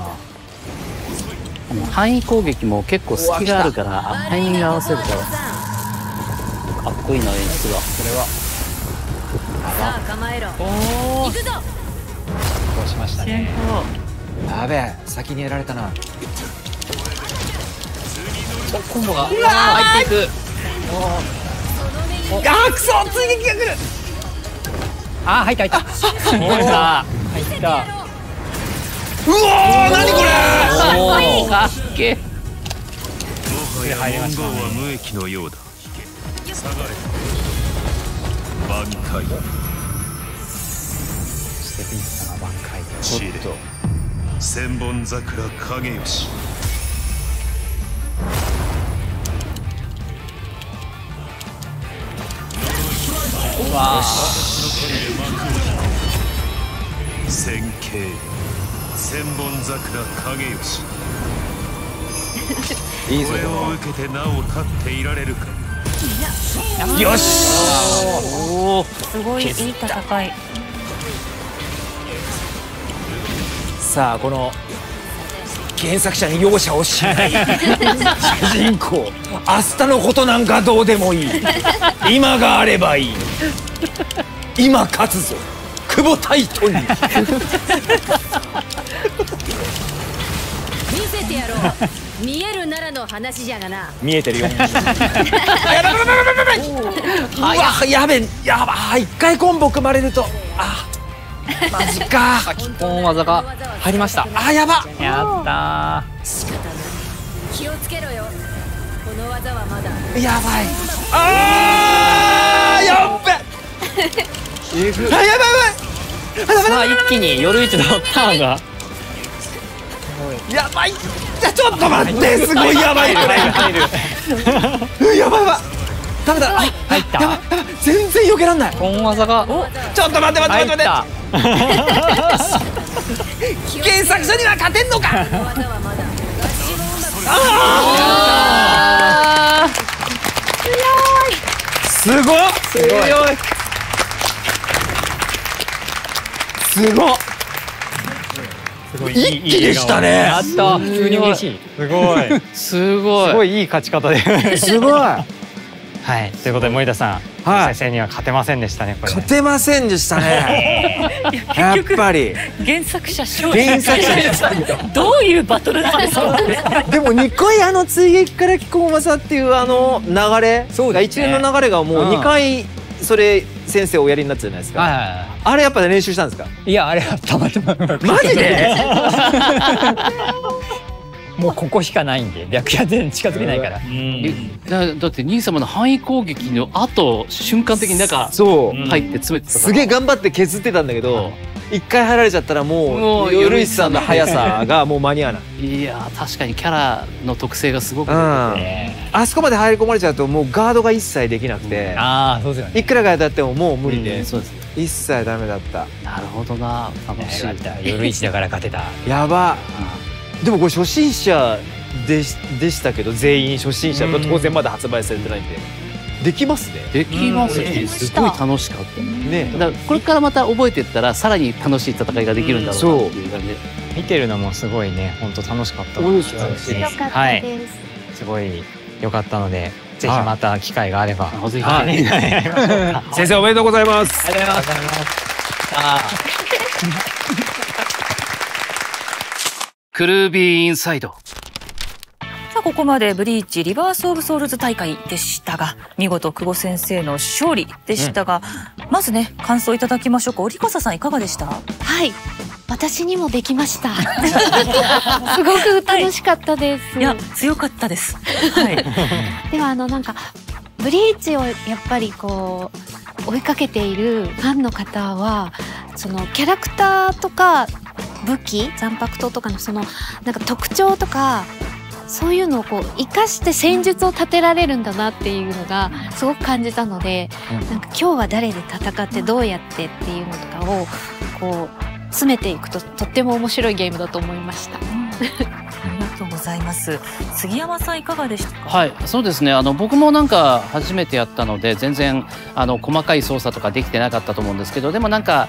範囲攻撃も結構隙があるからタイミング合わせるからかっこいいな演出が。 それは。 さあ構えろ。 おお。 行くぞ。 こうしましたね。 やべえ、先にやられたな。 コンボが入っていく。 あー、くそ、追撃が来る。 あ入った入った。 入った。入った。 うわー何これ。 おおかっけ。 もはや問答は無益のようだ。下がれ。挽回。 ステピンさんが挽回。 ちょっと。千本桜影吉。 わあ。 千景千本桜影吉。 いいぞ。 これを受けてなお立っていられるか。 よし。 すごいいい戦い。 さあこの原作者に容赦をしない主人公明日のことなんかどうでもいい今があればいい今勝つぞ久保タイトに見せてやろう見えるならの話じゃがな見えてるよやばいやばいやばいやばいやべやばい一回コンボ組まれるとあマジか基本技が入りました。 あやばやったー気をつけろよこの技はまだやばいあーやっべあやばいやばいさあ一気に夜市のターンがやばいじゃちょっと待ってすごいやばいこれ入るやばいやばいダメだあ入ったやばい全然避けらんない本技がちょっと待って待って待って待って原作書には勝てんのかああすごいすごいすごいすごい一気でしたねやった普通に嬉しいすごいすごいすごいいい勝ち方ですごいはい、ということで森田さん、先生には勝てませんでしたね。これ勝てませんでしたね。やっぱり原作者勝利。原作者どういうバトルなんですか。 でもにかいあの追撃から気候技っていうあの流れ、そう一連の流れがもうにかいそれ先生おやりになったじゃないですか。あれやっぱ練習したんですか。 いやあれはたまたま。 マジで。 もうここしかないんで白夜全然近づけないから、うん、 だ, だって兄様の範囲攻撃の後瞬間的に中入って詰めてたすげえ頑張って削ってたんだけど一回入られちゃったらもう夜市さんの速さがもう間に合わない。 いや確かにキャラの特性がすごく、うん、 あそこまで入り込まれちゃうともうガードが一切できなくて、 うん、あそうですよね、 いくらがやってももう無理で、 うん、そうです一切ダメだった。 なるほどな楽しい。 夜市だから勝てた。 やば、うん、でもこれ初心者で し, でしたけど全員初心者と当然まだ発売されてないんで、うん、できますね。 できますね。すごい楽しかったね。だからこれからまた覚えていったらさらに楽しい戦いができるんだろうなっていう感じで、 見てるのもすごいね本当楽しかったです。はい、 すごい良かったのでぜひまた機会があれば、 はい、ぜひ、 はい、先生おめでとうございます。 ありがとうございます。 クルービーインサイド。 さあここまでブリーチリバースオブソウルズ大会でしたが見事久保先生の勝利でしたが、うん、まずね感想いただきましょうか。織笠さんいかがでした？ はい、私にもできました。すごく楽しかったです。 はい、いや強かったです。はい、 ではあのなんかブリーチをやっぱりこう追いかけているファンの方はそのキャラクターとか武器残白刀とかのそのなんか特徴とかそういうのをこう生かして戦術を立てられるんだなっていうのがすごく感じたので、なんか今日は誰で戦ってどうやってっていうのとかをこう詰めていくととっても面白いゲームだと思いました。 ありがとうございます。杉山さんいかがでしたか？ はい、そうですね。あの僕もなんか初めてやったので全然あの細かい操作とかできてなかったと思うんですけど、でもなんか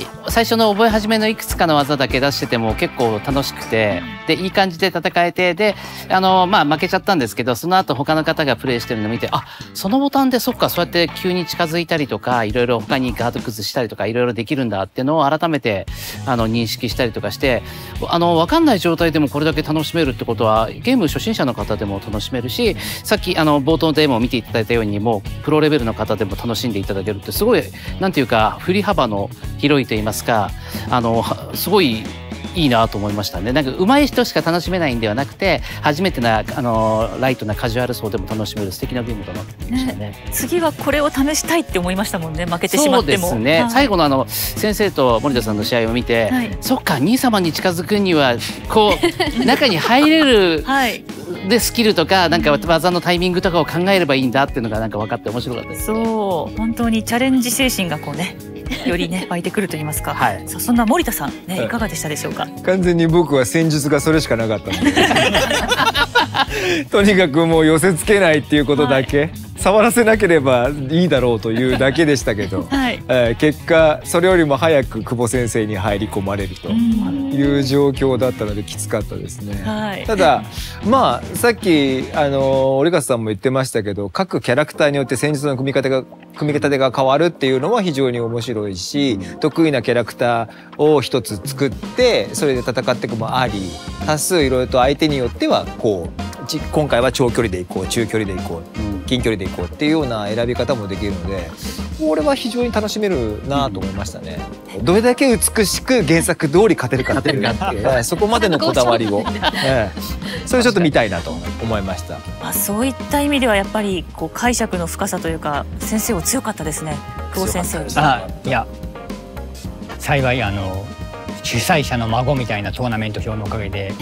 最初の覚え始めのいくつかの技だけ出してても結構楽しくて、でいい感じで戦えて、であのまあ負けちゃったんですけど、その後他の方がプレイしてるのを見て、あ、そのボタンでそっか、そうやって急に近づいたりとか、いろいろ他にガード崩したりとかいろいろできるんだっていうのを改めてあの認識したりとかして、あの分かんない状態でもこれだけ楽しめるってことはゲーム初心者の方でも楽しめるし、さっきあの冒頭でも見ていただいたように、もうプロレベルの方でも楽しんでいただけるって、すごいなんていうか振り幅の広いと言いますか、あのすごいいいなと思いましたね。なんか上手い人しか楽しめないんではなくて、初めてなあのライトなカジュアル層でも楽しめる素敵なゲームだなと思いましたね。 ね、次はこれを試したいって思いましたもんね。負けてしまっても。 そうですね。 はい、 最後のあの先生と森田さんの試合を見て、はい、そっか、兄様に近づくにはこう中に入れる、はい、でスキルとかなんか技のタイミングとかを考えればいいんだっていうのがなんか分かって面白かったです、ね。 そう、本当にチャレンジ精神がこうね。よりね湧いてくると言いますか、はい、さあそんな森田さんね、いかがでしたでしょうか。 完全に僕は戦術がそれしかなかったのでとにかくもう寄せつけないっていうことだけ、はい、触らせなければいいだろうというだけでしたけど、はい、えー、結果それよりも早く久保先生に入り込まれるという状況だったのできつかったですね、はい、ただまあさっきあの折笠さんも言ってましたけど、各キャラクターによって戦術の組み方が組み立てが変わるっていうのは非常に面白いし、得意なキャラクターを一つ作ってそれで戦っていくもあり、多数いろいろと相手によってはこう今回は長距離でいこう、中距離でいこう、近距離でいこうっていうような選び方もできるので、これは非常に楽しめるなと思いましたね。どれだけ美しく原作通り勝てるかっていう、そこまでのこだわりを、ええ、それちょっと見たいなと思いました。 あ、そういった意味ではやっぱりこう解釈の深さというか先生は強かったですね、久保先生。 あ、いや幸いあの主催者の孫みたいなトーナメント表のおかげで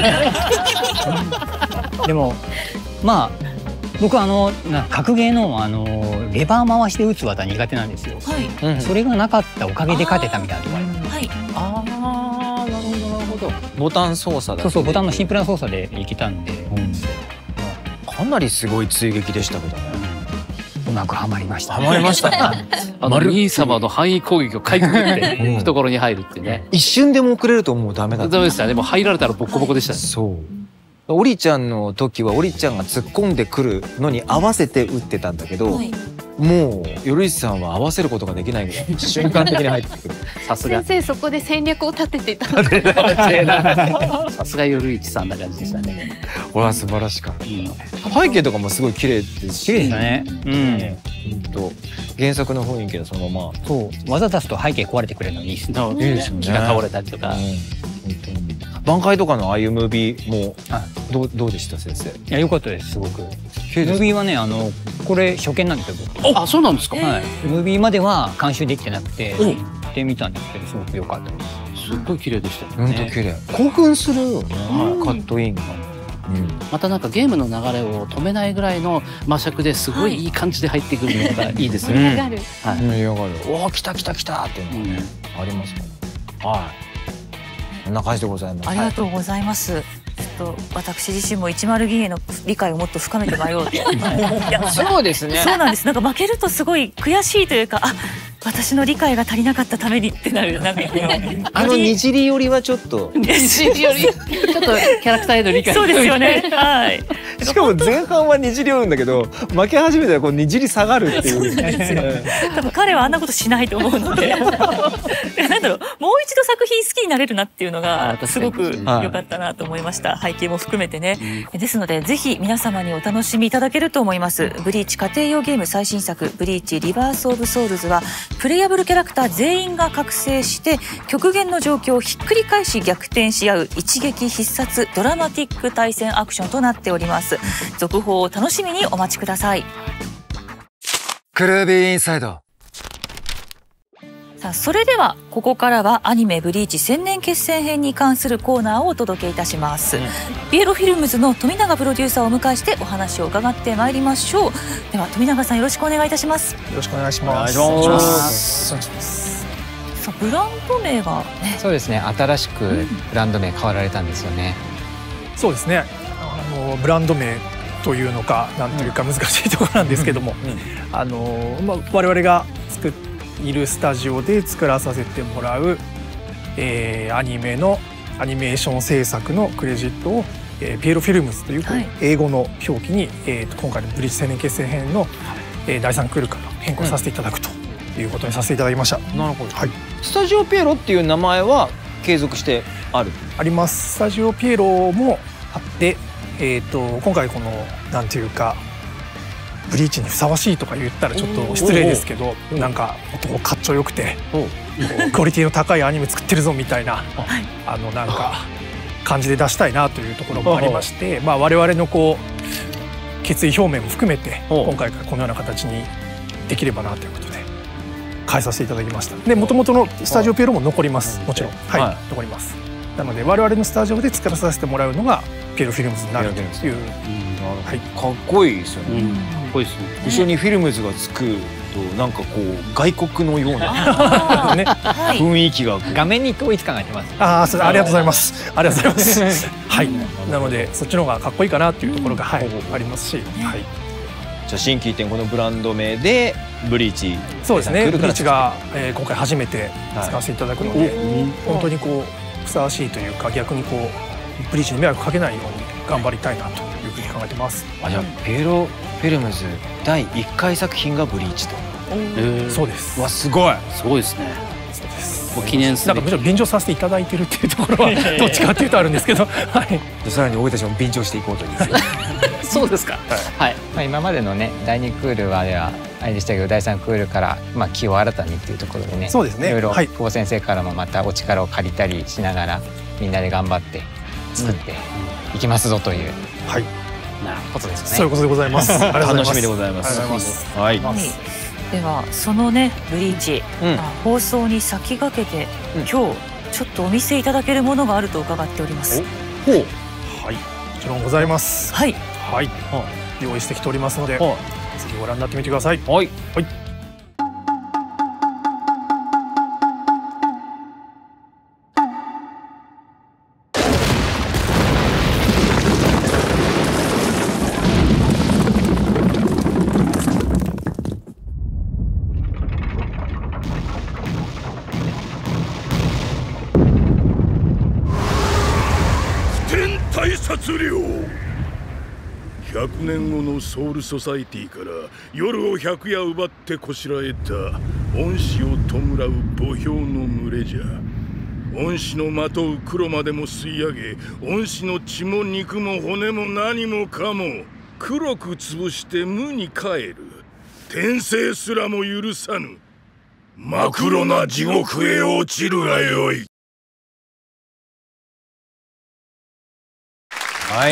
でもまあ僕はあの格ゲーのあのレバー回して打つ技苦手なんですよ、はい、それがなかったおかげで勝てたみたいなところあります。はい、ああ、なるほどなるほど。ボタン操作だ、ね、 そうそう、ボタンのシンプルな操作でいけたんで、うん、 かなりすごい追撃でしたけどね、 うまくはまりました、 ね、はまりましたあの兄様の範囲攻撃をかいくぐって懐に入るってね、 一瞬でも遅れるともうダメだった。 ダメでしたね。もう入られたらボッコボコでしたね。 そう、オリちゃんの時はオリちゃんが突っ込んでくるのに合わせて打ってたんだけど、はい、もう頼一さんは合わせることができないぐらい瞬間的に入ってくる。 さすが先生、そこで戦略を立てていたのさすが頼一さんな感じでしたね。 これは素晴らしかった、うん、背景とかもすごい綺麗ですし、 綺麗でしたね、うん、 うんと原作の雰囲気のそのまま、 そう技出すと背景壊れてくれるのいいですね。 いいですね。木が倒れたりとか、うん、本当に挽回とかのああいうムービーもどう、どうでした先生。いや、良かったです、すごく。ムービーはね、あのこれ初見なんですよ僕。 あ、そうなんですか。 はい、ムービーまでは監修できてなくてで見たんですけど、すごく良かったです。 すっごい綺麗でしたよね。本当綺麗。興奮するよね、カットインが。 うん、またなんかゲームの流れを止めないぐらいの魔尺ですごいいい感じで入ってくるのがいいですよね。 盛り上がる。 はい。盛り上がる。おお、来た来た来たっていうのがね、ありますもん。はい。こんな感じでございます。 ありがとうございます。ちょっと私自身も一丸銀への理解をもっと深めてまいろうと。いや、そうですね。 そうなんです。なんか負けるとすごい悔しいというか、あ、私の理解が足りなかったためにってなる。なんかあのにじり寄りはちょっと。 にじり寄り。ちょっとキャラクターへの理解。 そうですよね。はい。 しかも前半はにじり寄るんだけど、負け始めたらこうにじり下がるっていう。 多分彼はあんなことしないと思うので。なんだろう、もう一度作品好きになれるなっていうのがすごく良かったなと思いました。背景も含めてね。ですのでぜひ皆様にお楽しみいただけると思います。ブリーチ家庭用ゲーム最新作ブリーチリバースオブソウルズはプレイヤブルキャラクター全員が覚醒して極限の状況をひっくり返し逆転し合う一撃必殺ドラマティック対戦アクションとなっております。続報を楽しみにお待ちください。 クルービーインサイド。 さあ、それではここからはアニメブリーチ千年決戦編に関するコーナーをお届けいたします、うん、ピエロフィルムズの富永プロデューサーをお迎えしてお話を伺ってまいりましょう。では富永さん、よろしくお願いいたします。よろしくお願いします。 お願いします。さあ、ブランド名がね、 そうですね、新しくブランド名変わられたんですよね、 うん、そうですね、あのブランド名というのかなんというか難しいところなんですけども、うんうん、あのまあ、我々が作っているスタジオで作らさせてもらう、えー、アニメのアニメーション制作のクレジットを、えー、ピエロフィルムズという英語の表記に、えー、と今回のブリッジ青年結成編の、えー、だいさんクールから変更させていただくということにさせていただきました。 なるほど、はい、スタジオピエロっていう名前は継続してあるあります。スタジオピエロもあって、えー、と今回このなんていうかブリーチにふさわしいとか言ったらちょっと失礼ですけど、なんかもっとかっちょよくてクオリティの高いアニメ作ってるぞみたいなあのなんか感じで出したいなというところもありまして、まあ我々のこう決意表明も含めて今回からこのような形にできればなということで変えさせていただきました。で元々のスタジオピエロも残ります。もちろんはい、はい、残ります。なので我々のスタジオで作らさせてもらうのがピエロフィルムズになるという、 はい、かっこいいですよね。かっこいいですね。後ろにフィルムズがつくとなんかこう外国のようなね雰囲気が画面に統一感が出ます。 ああ、それありがとうございます。ありがとうございます。はい。なのでそっちの方がかっこいいかなっていうところがはいありますし、はい。 じゃあ新規一点このブランド名でブリーチ、 そうですね。ブリーチがえ今回初めて使わせていただくので、本当にこうふさわしいというか逆にこうブリーチに迷惑かけないように頑張りたいなというふうに考えてます。 あ、じゃあピエロフィルムズだいいっかい作品がブリーチと。 そうです。 わ、すごい。 すごいですね。 そうです。 ご記念すべき。なんかむしろ便乗させていただいてるっていうところはどっちかっていうとあるんですけど、はい。 さらに俺たちも便乗していこうという。 そうですか。はい。 まあ今までのねだいにクールはではあれでしたけどだいさんクールからまあ気を新たにっていうところでね。 そうですね。 いろいろ久保先生からもまたお力を借りたりしながらみんなで頑張って作っていきますぞという。 はい。 なことですね。 そういうことでございます。 楽しみでございます。はい。 ではそのねブリーチ、うん、放送に先駆けて、うん、今日ちょっとお見せいただけるものがあると伺っております。 ほう。はい。もちろんございます。 はい。 はい。用意してきておりますので、ぜひご覧になってみてください。 はい。 はい。 ひゃくねんごのソウルソサイティから夜を百夜奪ってこしらえた恩師を弔う墓標の群れじゃ。恩師のまとう黒までも吸い上げ、恩師の血も肉も骨も何もかも黒く潰して無に帰る。転生すらも許さぬ真っ黒な地獄へ落ちるがよい。 はい。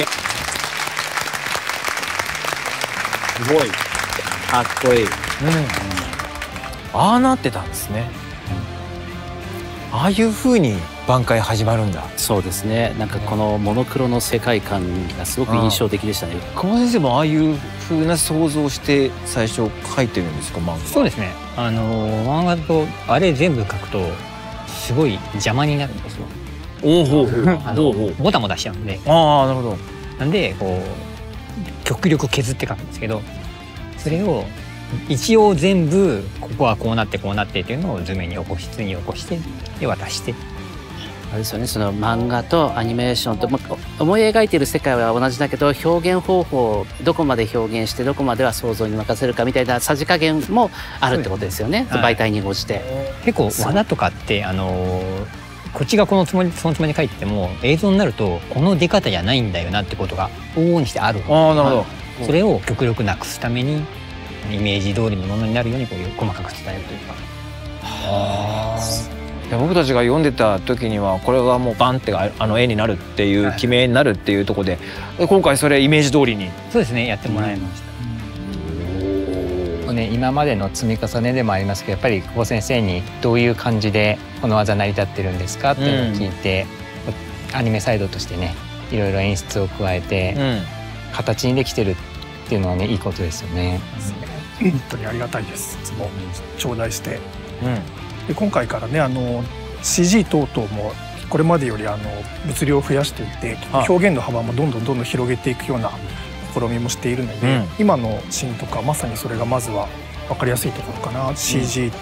すごいかっこいい。うん。ああなってたんですね。ああいう風に挽回始まるんだ。 そうですね。なんかこのモノクロの世界観がすごく印象的でしたね。 久保先生もああいう風な想像して最初描いてるんですか、漫画。 そうですね。あの漫画とあれ全部描くとすごい邪魔になるんですよ。 おおほう。 あのボタボタしちゃうんで。 ああ、なるほど。 なんでこう極力削って書くんですけど、それを一応全部ここはこうなってこうなってっていうのを図面に起こし図に起こしてで渡して。 あれですよね、その漫画とアニメーションと思い描いている世界は同じだけど表現方法をどこまで表現してどこまでは想像に任せるかみたいなさじ加減もあるってことですよね、はい、媒体に応じて。 結構技とかってあのこっちがこのつもりそのつもりに書いてても映像になるとこの出方じゃないんだよなってことが往々にしてある。 ああ、なるほど。 それを極力なくすためにイメージ通りのものになるようにこういう細かく伝えるというか。 はあ。僕たちが読んでた時にはこれがもうバンってあの絵になるっていう決めになるっていうところで、今回それイメージ通りに。 そうですね、やってもらいました。 ね、今までの積み重ねでもありますけど、やっぱり久保先生にどういう感じでこの技成り立ってるんですかっていうのを聞いて、うん、アニメサイドとしてねいろいろ演出を加えて、うん、形にできてるっていうのはねいいことですよね。 本当にありがたいです。いつも頂戴して、うん、で今回からねあの シージー 等々もこれまでよりあの物量を増やしていて、表現の幅もどんどんどんどん広げていくような試みもしているので、うん、今のシーンとかまさにそれがまずは分かりやすいところかな、うん、シージー と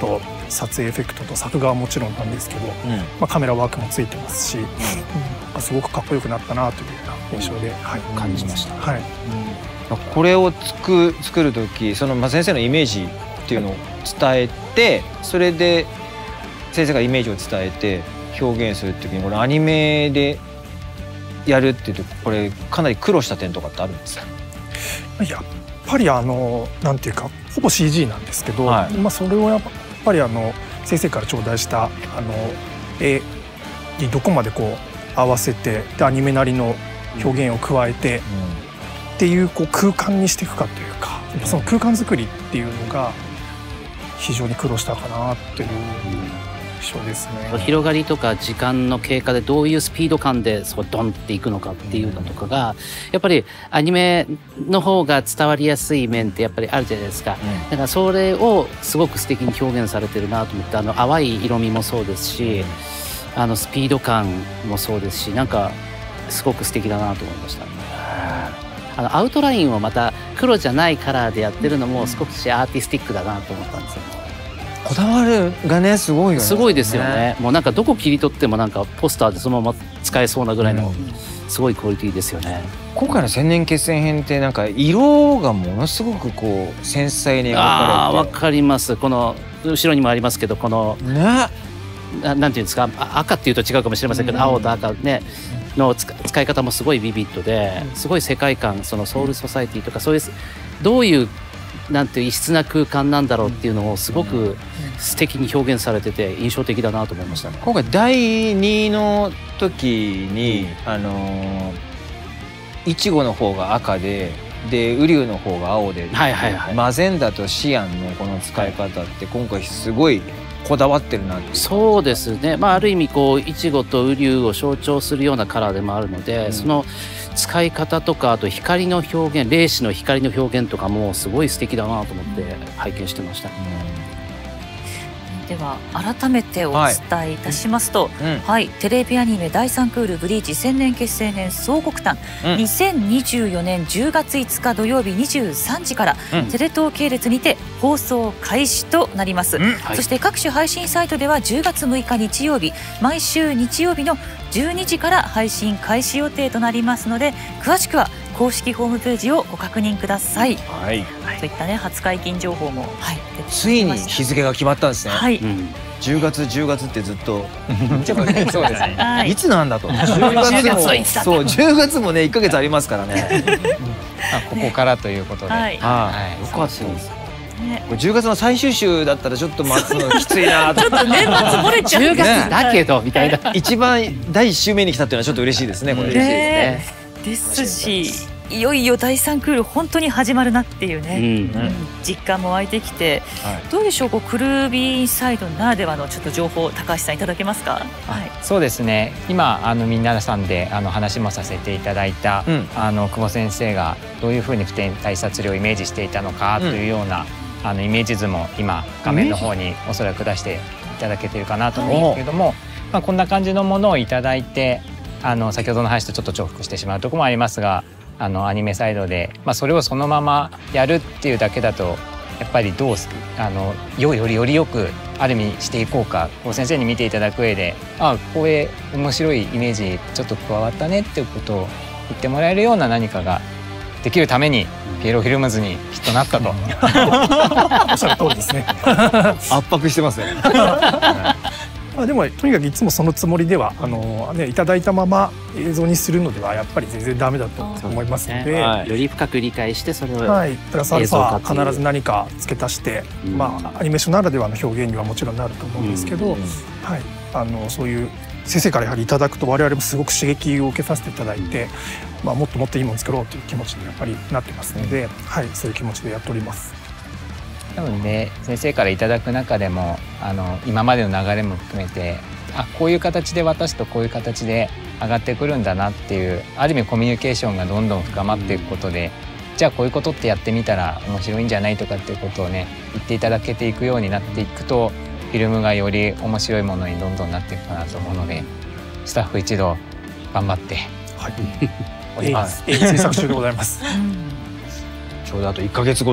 撮影エフェクトと作画はもちろんなんですけど、うん、まあ、カメラワークもついてますし、うん、すごくかっこよくなったなというような印象で、はい、 感じました。 はい、 うん、これを作作る時、そのまあ先生のイメージっていうのを伝えて、それで先生がイメージを伝えて表現する時に、これアニメでやるっていうと、これかなり苦労した点とかってあるんですか？ やっぱりあのなんていうか、ほぼ シージー なんですけど、はい、まあそれをやっぱりあの先生から頂戴したあの絵にどこまでこう合わせて、でアニメなりの表現を加えて、うん、っていうこう空間にしていくかというか、その空間作りっていうのが非常に苦労したかなという印象ですね。 広がりとか時間の経過でどういうスピード感でそうドンっていくのかっていうのとかが、やっぱりアニメの方が伝わりやすい面ってやっぱりあるじゃないですか。うん、だからそれをすごく素敵に表現されてるなと思って、あの淡い色味もそうですし、あのスピード感もそうですし、なんかすごく素敵だなと思いました。あのアウトラインをまた黒じゃないカラーでやってるのも少しアーティスティックだなと思ったんですよね。 こだわるがね、すごいよね。 すごいですよね。もうなんかどこ切り取ってもなんかポスターでそのまま使えそうなぐらいのすごいクオリティですよね。 今回の千年決戦編ってなんか色がものすごくこう繊細に描かれて。 ああ、わかります。この後ろにもありますけど、このね、 ななんていうんですか、赤っていうと違うかもしれませんけど、青と赤ねの使い方もすごいビビッドで、すごい世界観、そのソウルソサイティとか、そういうどういうなんていう異質な空間なんだろうっていうのをすごく素敵に表現されてて印象的だなと思いましたね。 今回だいにの時に、うん、あのいちごの方が赤で、でウリュウの方が青で、はいはいはい、マゼンダとシアンのこの使い方って今回すごいこだわってるなって。 そうですね。まあある意味こういちごとウリュウを象徴するようなカラーでもあるので、うん、その使い方とか、あと光の表現、霊視の光の表現とかもすごい素敵だなと思って拝見してました。 うん、では改めてお伝えいたしますと、はいうんはい、テレビアニメだいさんクールブリーチ千年決戦編総国誕、うん、にせんにじゅうよねんじゅうがついつか土曜日にじゅうさんじから、うん、テレ東系列にて放送開始となります。うんはい、そして各種配信サイトではじゅうがつむいか日曜日、毎週日曜日のじゅうにじから配信開始予定となりますので、詳しくは公式ホームページをご確認ください。はい、といったね初解禁情報も、はい、出てきました。 ついに日付が決まったんですね。 はい、うん、 じゅうがつじゅうがつってずっとそうですね、はい、いつなんだと。じゅうがつもそうじゅうがつもねいっかげつありますからね。 ここからということで、 はい、はい、よかったです。ね、じゅうがつの最終週だったらちょっと待つのきついなと。 ちょっと年末漏れちゃう。 じゅうがつだけどみたいな。 一番だいいっ週目に来たっていうのはちょっと嬉しいですね。これ嬉しいですね。 ですし、いよいよだいさんクール本当に始まるなっていうね、うん、実感も湧いてきて、はい、どうでしょう、こうクルービーインサイドならではのちょっと情報、高橋さんいただけますか？ はい、そうですね。今あの皆さんであの話もさせていただいた、うん、あの久保先生がどういうふうに普天対殺量をイメージしていたのかというような、うん、あのイメージ図も今画面の方におそらく出していただけているかなと思うんですけれども、まあ、こんな感じのものをいただいて、あの先ほどの話とちょっと重複してしまうところもありますが、あのアニメサイドで、まあ、それをそのままやるっていうだけだとやっぱりどうあのよよりよりよくある意味していこうか、こう先生に見ていただく上で、あこれ面白いイメージちょっと加わったねっていうことを言ってもらえるような何かができるためにピエロフィルムズにきっとなったと。 おっしゃる通りですね。 圧迫してますね。 まあでもとにかくいつもそのつもりではあの、ね、いただいたまま映像にするのではやっぱり全然ダメだと思いますので、 ね、はい、より深く理解してそれを、 はい、プラスアルファ必ず何か付け足して、うん、まあアニメーションならではの表現にはもちろんなると思うんですけど、うんうん、はい、あのそういう先生からやはりいただくと我々もすごく刺激を受けさせていただいて、まあ、もっともっといいもの作ろうという気持ちにやっぱりなってますので、はい、そういう気持ちでやっております。 なので、ね、先生からいただく中でもあの今までの流れも含めて、あこういう形で渡すとこういう形で上がってくるんだなっていう、ある意味コミュニケーションがどんどん深まっていくことで、じゃあこういうことってやってみたら面白いんじゃないとかっていうことをね言っていただけていくようになっていくと、フィルムがより面白いものにどんどんなっていくかなと思うので、スタッフ一同頑張ってはいおります。制作中でございます。 ちょうどあといっかげつごと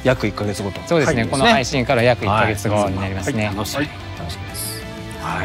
約いっかげつごと。 そうですね。この配信から約いっかげつごになりますね。 楽しみです。はい。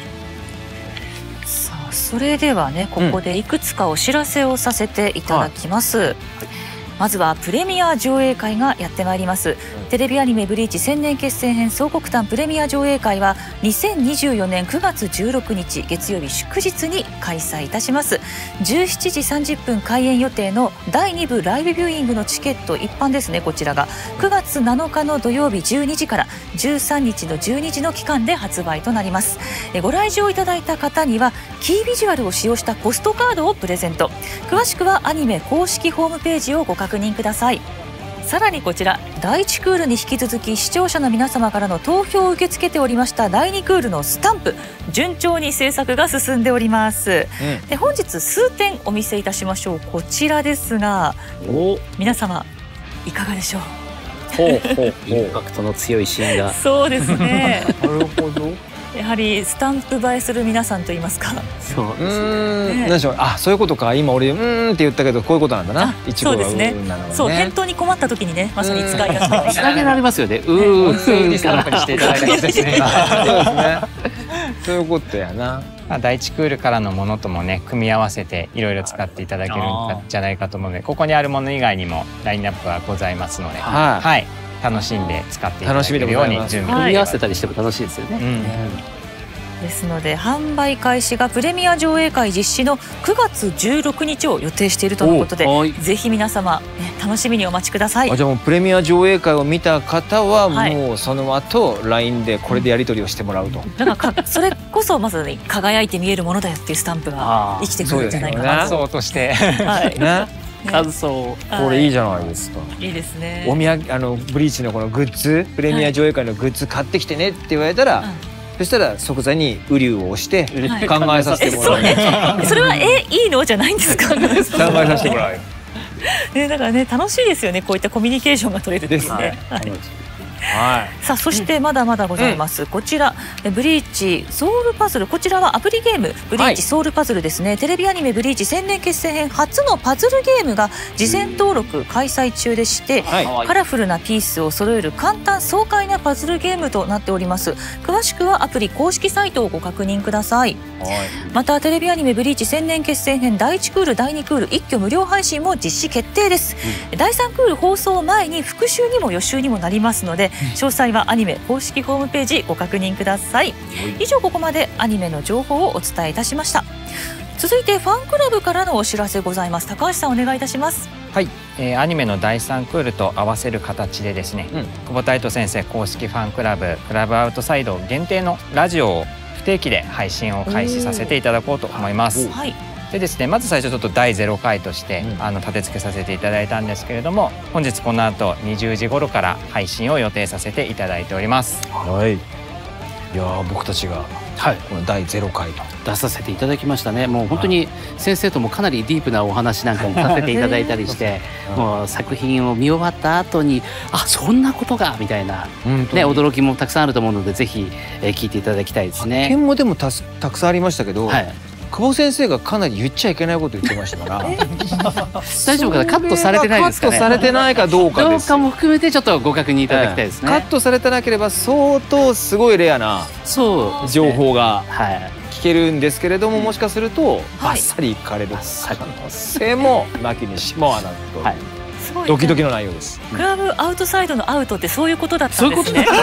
さあ、それではね、ここでいくつかお知らせをさせていただきます。まずはプレミア上映会がやってまいります。テレビアニメブリーチ千年決戦編総国誕プレミア上映会はにせんにじゅうよねんくがつじゅうろくにち月曜日祝日に開催いたします。じゅうしちじさんじゅっぷん開演予定のだいにぶライブビューイングのチケット、一般ですね、こちらがくがつなのかの土曜日じゅうにじからじゅうさんにちのじゅうにじの期間で発売となります。ご来場いただいた方にはキービジュアルを使用したポストカードをプレゼント。詳しくはアニメ公式ホームページをご確認ください。さらにこちらだいいちクールに引き続き視聴者の皆様からの投票を受け付けておりましただいにクールのスタンプ、順調に制作が進んでおります、うん、で本日数点お見せいたしましょう。こちらですが、皆様いかがでしょう。 ほうほうインパクトの強いシーンがそうですねなるほど。 やはりスタンプ映えする皆さんと言いますか。 そうですね。 何でしょう。あ、そういうことか。今俺うーんって言ったけどこういうことなんだな。 そうですね。そう、返答に困った時にね、まさに使いやすい。 つなげられますよね。うーん、 スタンプにしていただいたんですね。 そうですね。そういうことやな。 だいいちクールからのものともね組み合わせていろいろ使っていただけるんじゃないかと思うので、ここにあるもの以外にもラインナップはございますので、はい、はい、楽しんで使っていただけるように準備組み合わせたりしても楽しいですよね。うん、 ですので販売開始がプレミア上映会実施のくがつじゅうろくにちを予定しているとのことで、ぜひ皆様、ね、楽しみにお待ちください。 あ、じゃあもうプレミア上映会を見た方はもうその後 ライン でこれでやり取りをしてもらうと、 だからかそれこそまず、ね、輝いて見えるものだよっていうスタンプが生きてくるんじゃないかなと。 そうとして、 はいね、 感想、 これいいじゃないですか。 いいですね。 お土産、あのブリーチのこのグッズ、プレミア上映会のグッズ買ってきてねって言われたら、そしたら即座にウリュウを押して考えさせてもらう。 はい、それはえいいのじゃないんですか。考えさせてもらうよ。 ね、だからね、楽しいですよね、こういったコミュニケーションが取れるですね。はい、さあそしてまだまだございます、うん、こちらブリーチソウルパズル、こちらはアプリゲームブリーチソウルパズルですね、はい、テレビアニメブリーチ千年決戦編初のパズルゲームが事前登録開催中でして、はい、カラフルなピースを揃える簡単爽快なパズルゲームとなっております。詳しくはアプリ公式サイトをご確認ください。はい、またテレビアニメブリーチ千年決戦編だいいちクールだいにクール一挙無料配信も実施決定です、うん、だいさんクール放送前に復習にも予習にもなりますので、詳細はアニメ公式ホームページご確認ください。以上ここまでアニメの情報をお伝えいたしました。続いてファンクラブからのお知らせございます。高橋さんお願いいたします。 はい、えー、アニメのだいさんクールと合わせる形でですね、うん、久保太斗先生公式ファンクラブクラブアウトサイド限定のラジオを不定期で配信を開始させていただこうと思います。はい、でですね、まず最初ちょっとだいゼロかいとして、うん、あの立て付けさせていただいたんですけれども、本日この後にじゅうじ頃から配信を予定させていただいております。 はい、いや僕たちが、はい、このだいゼロかいと出させていただきましたね。もう本当に先生ともかなりディープなお話なんかもさせていただいたりしてもう作品を見終わった後にあそんなことがみたいな、ね、驚きもたくさんあると思うので、ぜひ、えー、聞いていただきたいですね。 発見もでもたたくさんありましたけど、はい、久保先生がかなり言っちゃいけないこと言ってましたから大丈夫かな、カットされてないですかね。 カットされてないかどうかです。 どうかも含めてちょっとご確認いただきたいですね。 カットされてなければ相当すごいレアな情報が聞けるんですけれども、もしかするとバッサリいかれる可能性もなきにしもあらずと、はい、ドキドキの内容です。 クラブアウトサイドのアウトってそういうことだったんですね。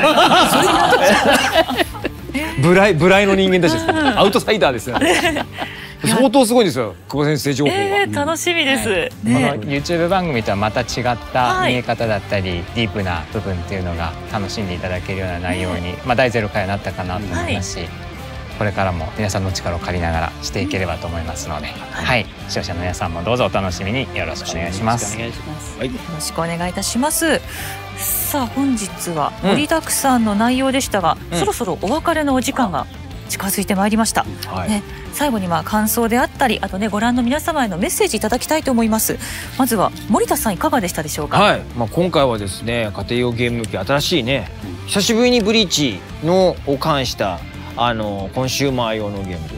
ブライブライの人間たちです。アウトサイダーですね。相当すごいんですよ、久保先生情報は。 えー、楽しみです。はい、 この YouTube 番組とはまた違った見え方だったり、はい、ディープな部分っていうのが楽しんでいただけるような内容に、まあだいゼロかいになったかなと思いますし、はい、これからも皆さんの力を借りながらしていければと思いますので、はい、はい、視聴者の皆さんもどうぞお楽しみによろしくお願いします。 よろしくお願いいたします。さあ本日は盛りだくさんの内容でしたが、うん、そろそろお別れのお時間が近づいてまいりました、はい、ね、最後にまあ感想であったり、あとねご覧の皆様へのメッセージいただきたいと思います。まずは森田さんいかがでしたでしょうか。 はい、まあ、今回はですね、家庭用ゲーム機新しいね、久しぶりにブリーチのを冠したあのコンシューマー用のゲームというか、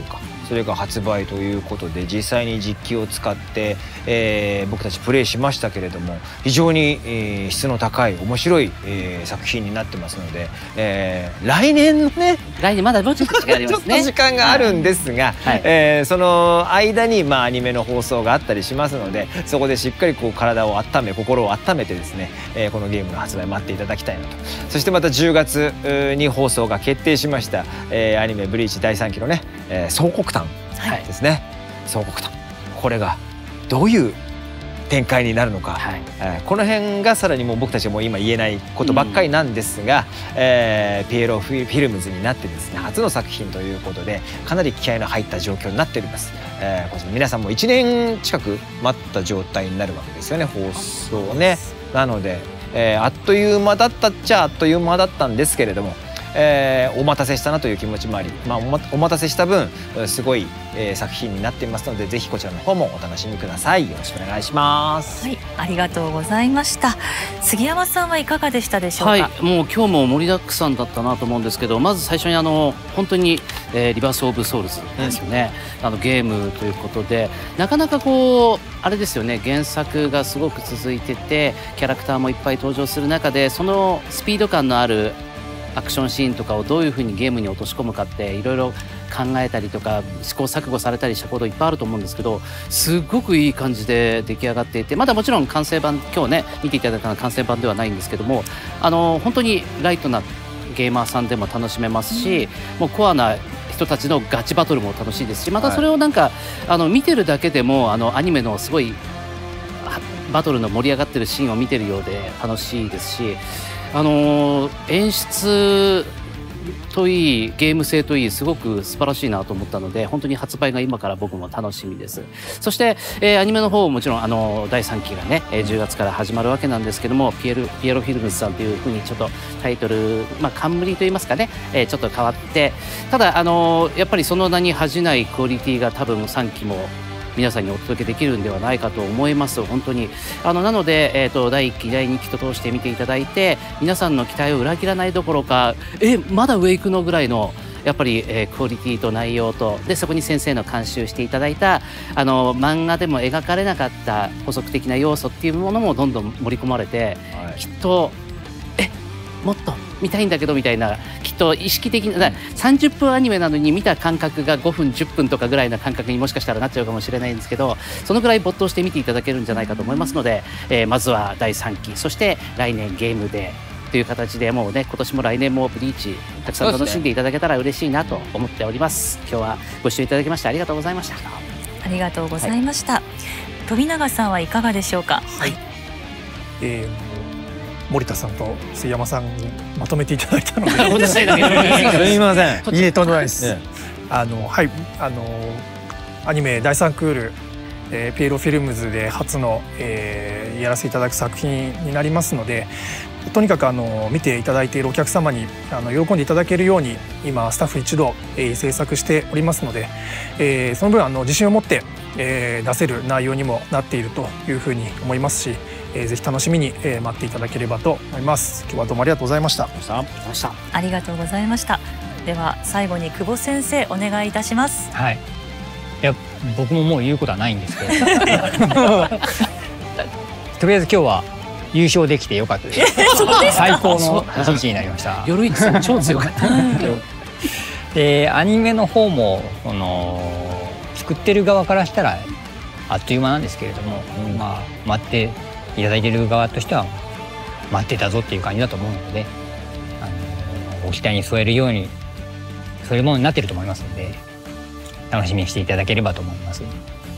それが発売ということで実際に実機を使って、えー、僕たちプレイしましたけれども非常に、えー、質の高い面白い、えー、作品になってますので、えー、来年のね来年まだもうちょっと時間ありますねちょっと時間があるんですが、はいえー、その間に、まあ、アニメの放送があったりしますのでそこでしっかりこう体を温め心を温めてですね、えー、このゲームの発売待っていただきたいなと。そしてまたじゅうがつに放送が決定しました、えー、アニメ「ブリーチ」だいさんきのね、えー、総国誕ですね、はい、総国誕これがどういう展開になるのか、はいえー、この辺がさらにもう僕たちはもう今言えないことばっかりなんですが、うんえー、ピエロフィルムズになってですね初の作品ということでかなり気合いの入った状況になっております、えー、こちら皆さんもいちねん近く待った状態になるわけですよね放送ねなので、えー、あっという間だったっちゃあっという間だったんですけれどもえー、お待たせしたなという気持ちもあり、まあ、お待たせした分すごい、えー、作品になっていますのでぜひこちらの方もお楽しみください。よろしくお願いします。 はい、ありがとうございました。杉山さんはいかがでしたでしょうか。 はい、もう今日も盛りだくさんだったなと思うんですけどまず最初にあの本当に、えー、リバース・オブ・ソウルズですよね、うん、あのゲームということでなかなかこうあれですよね原作がすごく続いててキャラクターもいっぱい登場する中でそのスピード感のあるアクションシーンとかをどういうふうにゲームに落とし込むかっていろいろ考えたりとか試行錯誤されたりしたこといっぱいあると思うんですけどすごくいい感じで出来上がっていてまだもちろん完成版今日ね見ていただいたのは完成版ではないんですけどもあの本当にライトなゲーマーさんでも楽しめますし、うん、もうコアな人たちのガチバトルも楽しいですしまたそれをなんか、はい、あの見てるだけでもあのアニメのすごいバトルの盛り上がってるシーンを見てるようで楽しいですしあのー、演出といいゲーム性といいすごく素晴らしいなと思ったので本当に発売が今から僕も楽しみです。そして、えー、アニメの方もちろんあのだいさんきがね、えー、じゅうがつから始まるわけなんですけどもピエロ、ピエロフィルムズさんというふうにちょっとタイトル、まあ、冠といいますかね、えー、ちょっと変わってただ、あのー、やっぱりその名に恥じないクオリティが多分さんきも皆さんにお届けできるんではないかと思います本当にあのなので、えー、とだいいっきだいにきと通して見ていただいて皆さんの期待を裏切らないどころかえまだ上行くのぐらいのやっぱり、えー、クオリティと内容とでそこに先生の監修していただいたあの漫画でも描かれなかった補足的な要素っていうものもどんどん盛り込まれて、はい、きっとえもっと見たいんだけどみたいなきっと意識的なさんじゅっぷんアニメなのに見た感覚がごふんじゅっぷんとかぐらいな感覚にもしかしたらなっちゃうかもしれないんですけどそのぐらい没頭して見ていただけるんじゃないかと思いますので、えー、まずはだいさんきそして来年ゲームでという形でもうね今年も来年もブリーチたくさん楽しんでいただけたら嬉しいなと思っております。今日はご視聴いただきましてありがとうございました。 ありがとうございました、はい、富永さんはいかがでしょうか。 はい、えー森田さんと杉山さんにまとめていただいたのですみません。 いえとんでもないです。あのはいあのアニメだいさんクール、えー、ピエロフィルムズで初の、えー、やらせていただく作品になりますのでとにかくあの見ていただいているお客様にあの喜んでいただけるように今スタッフ一同、えー、制作しておりますので、えー、その分あの自信を持って、えー、出せる内容にもなっているというふうに思いますしえー、ぜひ楽しみに、えー、待っていただければと思います。今日はどうもありがとうございました。 ありがとうございました。では最後に久保先生お願いいたします。 はい。いや僕ももう言うことはないんですけどとりあえず今日は優勝できてよかったです。最高の一日になりました。 夜市超強かった。 でアニメの方もその作ってる側からしたらあっという間なんですけれども、うん、まあ待っていただいている側としては待ってたぞっていう感じだと思うので、あのご期待に添えるようにそういうものになっていると思いますので楽しみにしていただければと思います。はい、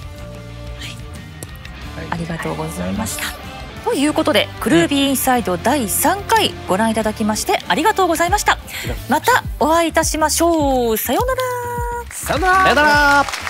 ありがとうございました。ということでクルービーインサイドだいさんかいご覧いただきましてありがとうございました。またお会いいたしましょう。さようなら。 さようなら。 さようなら。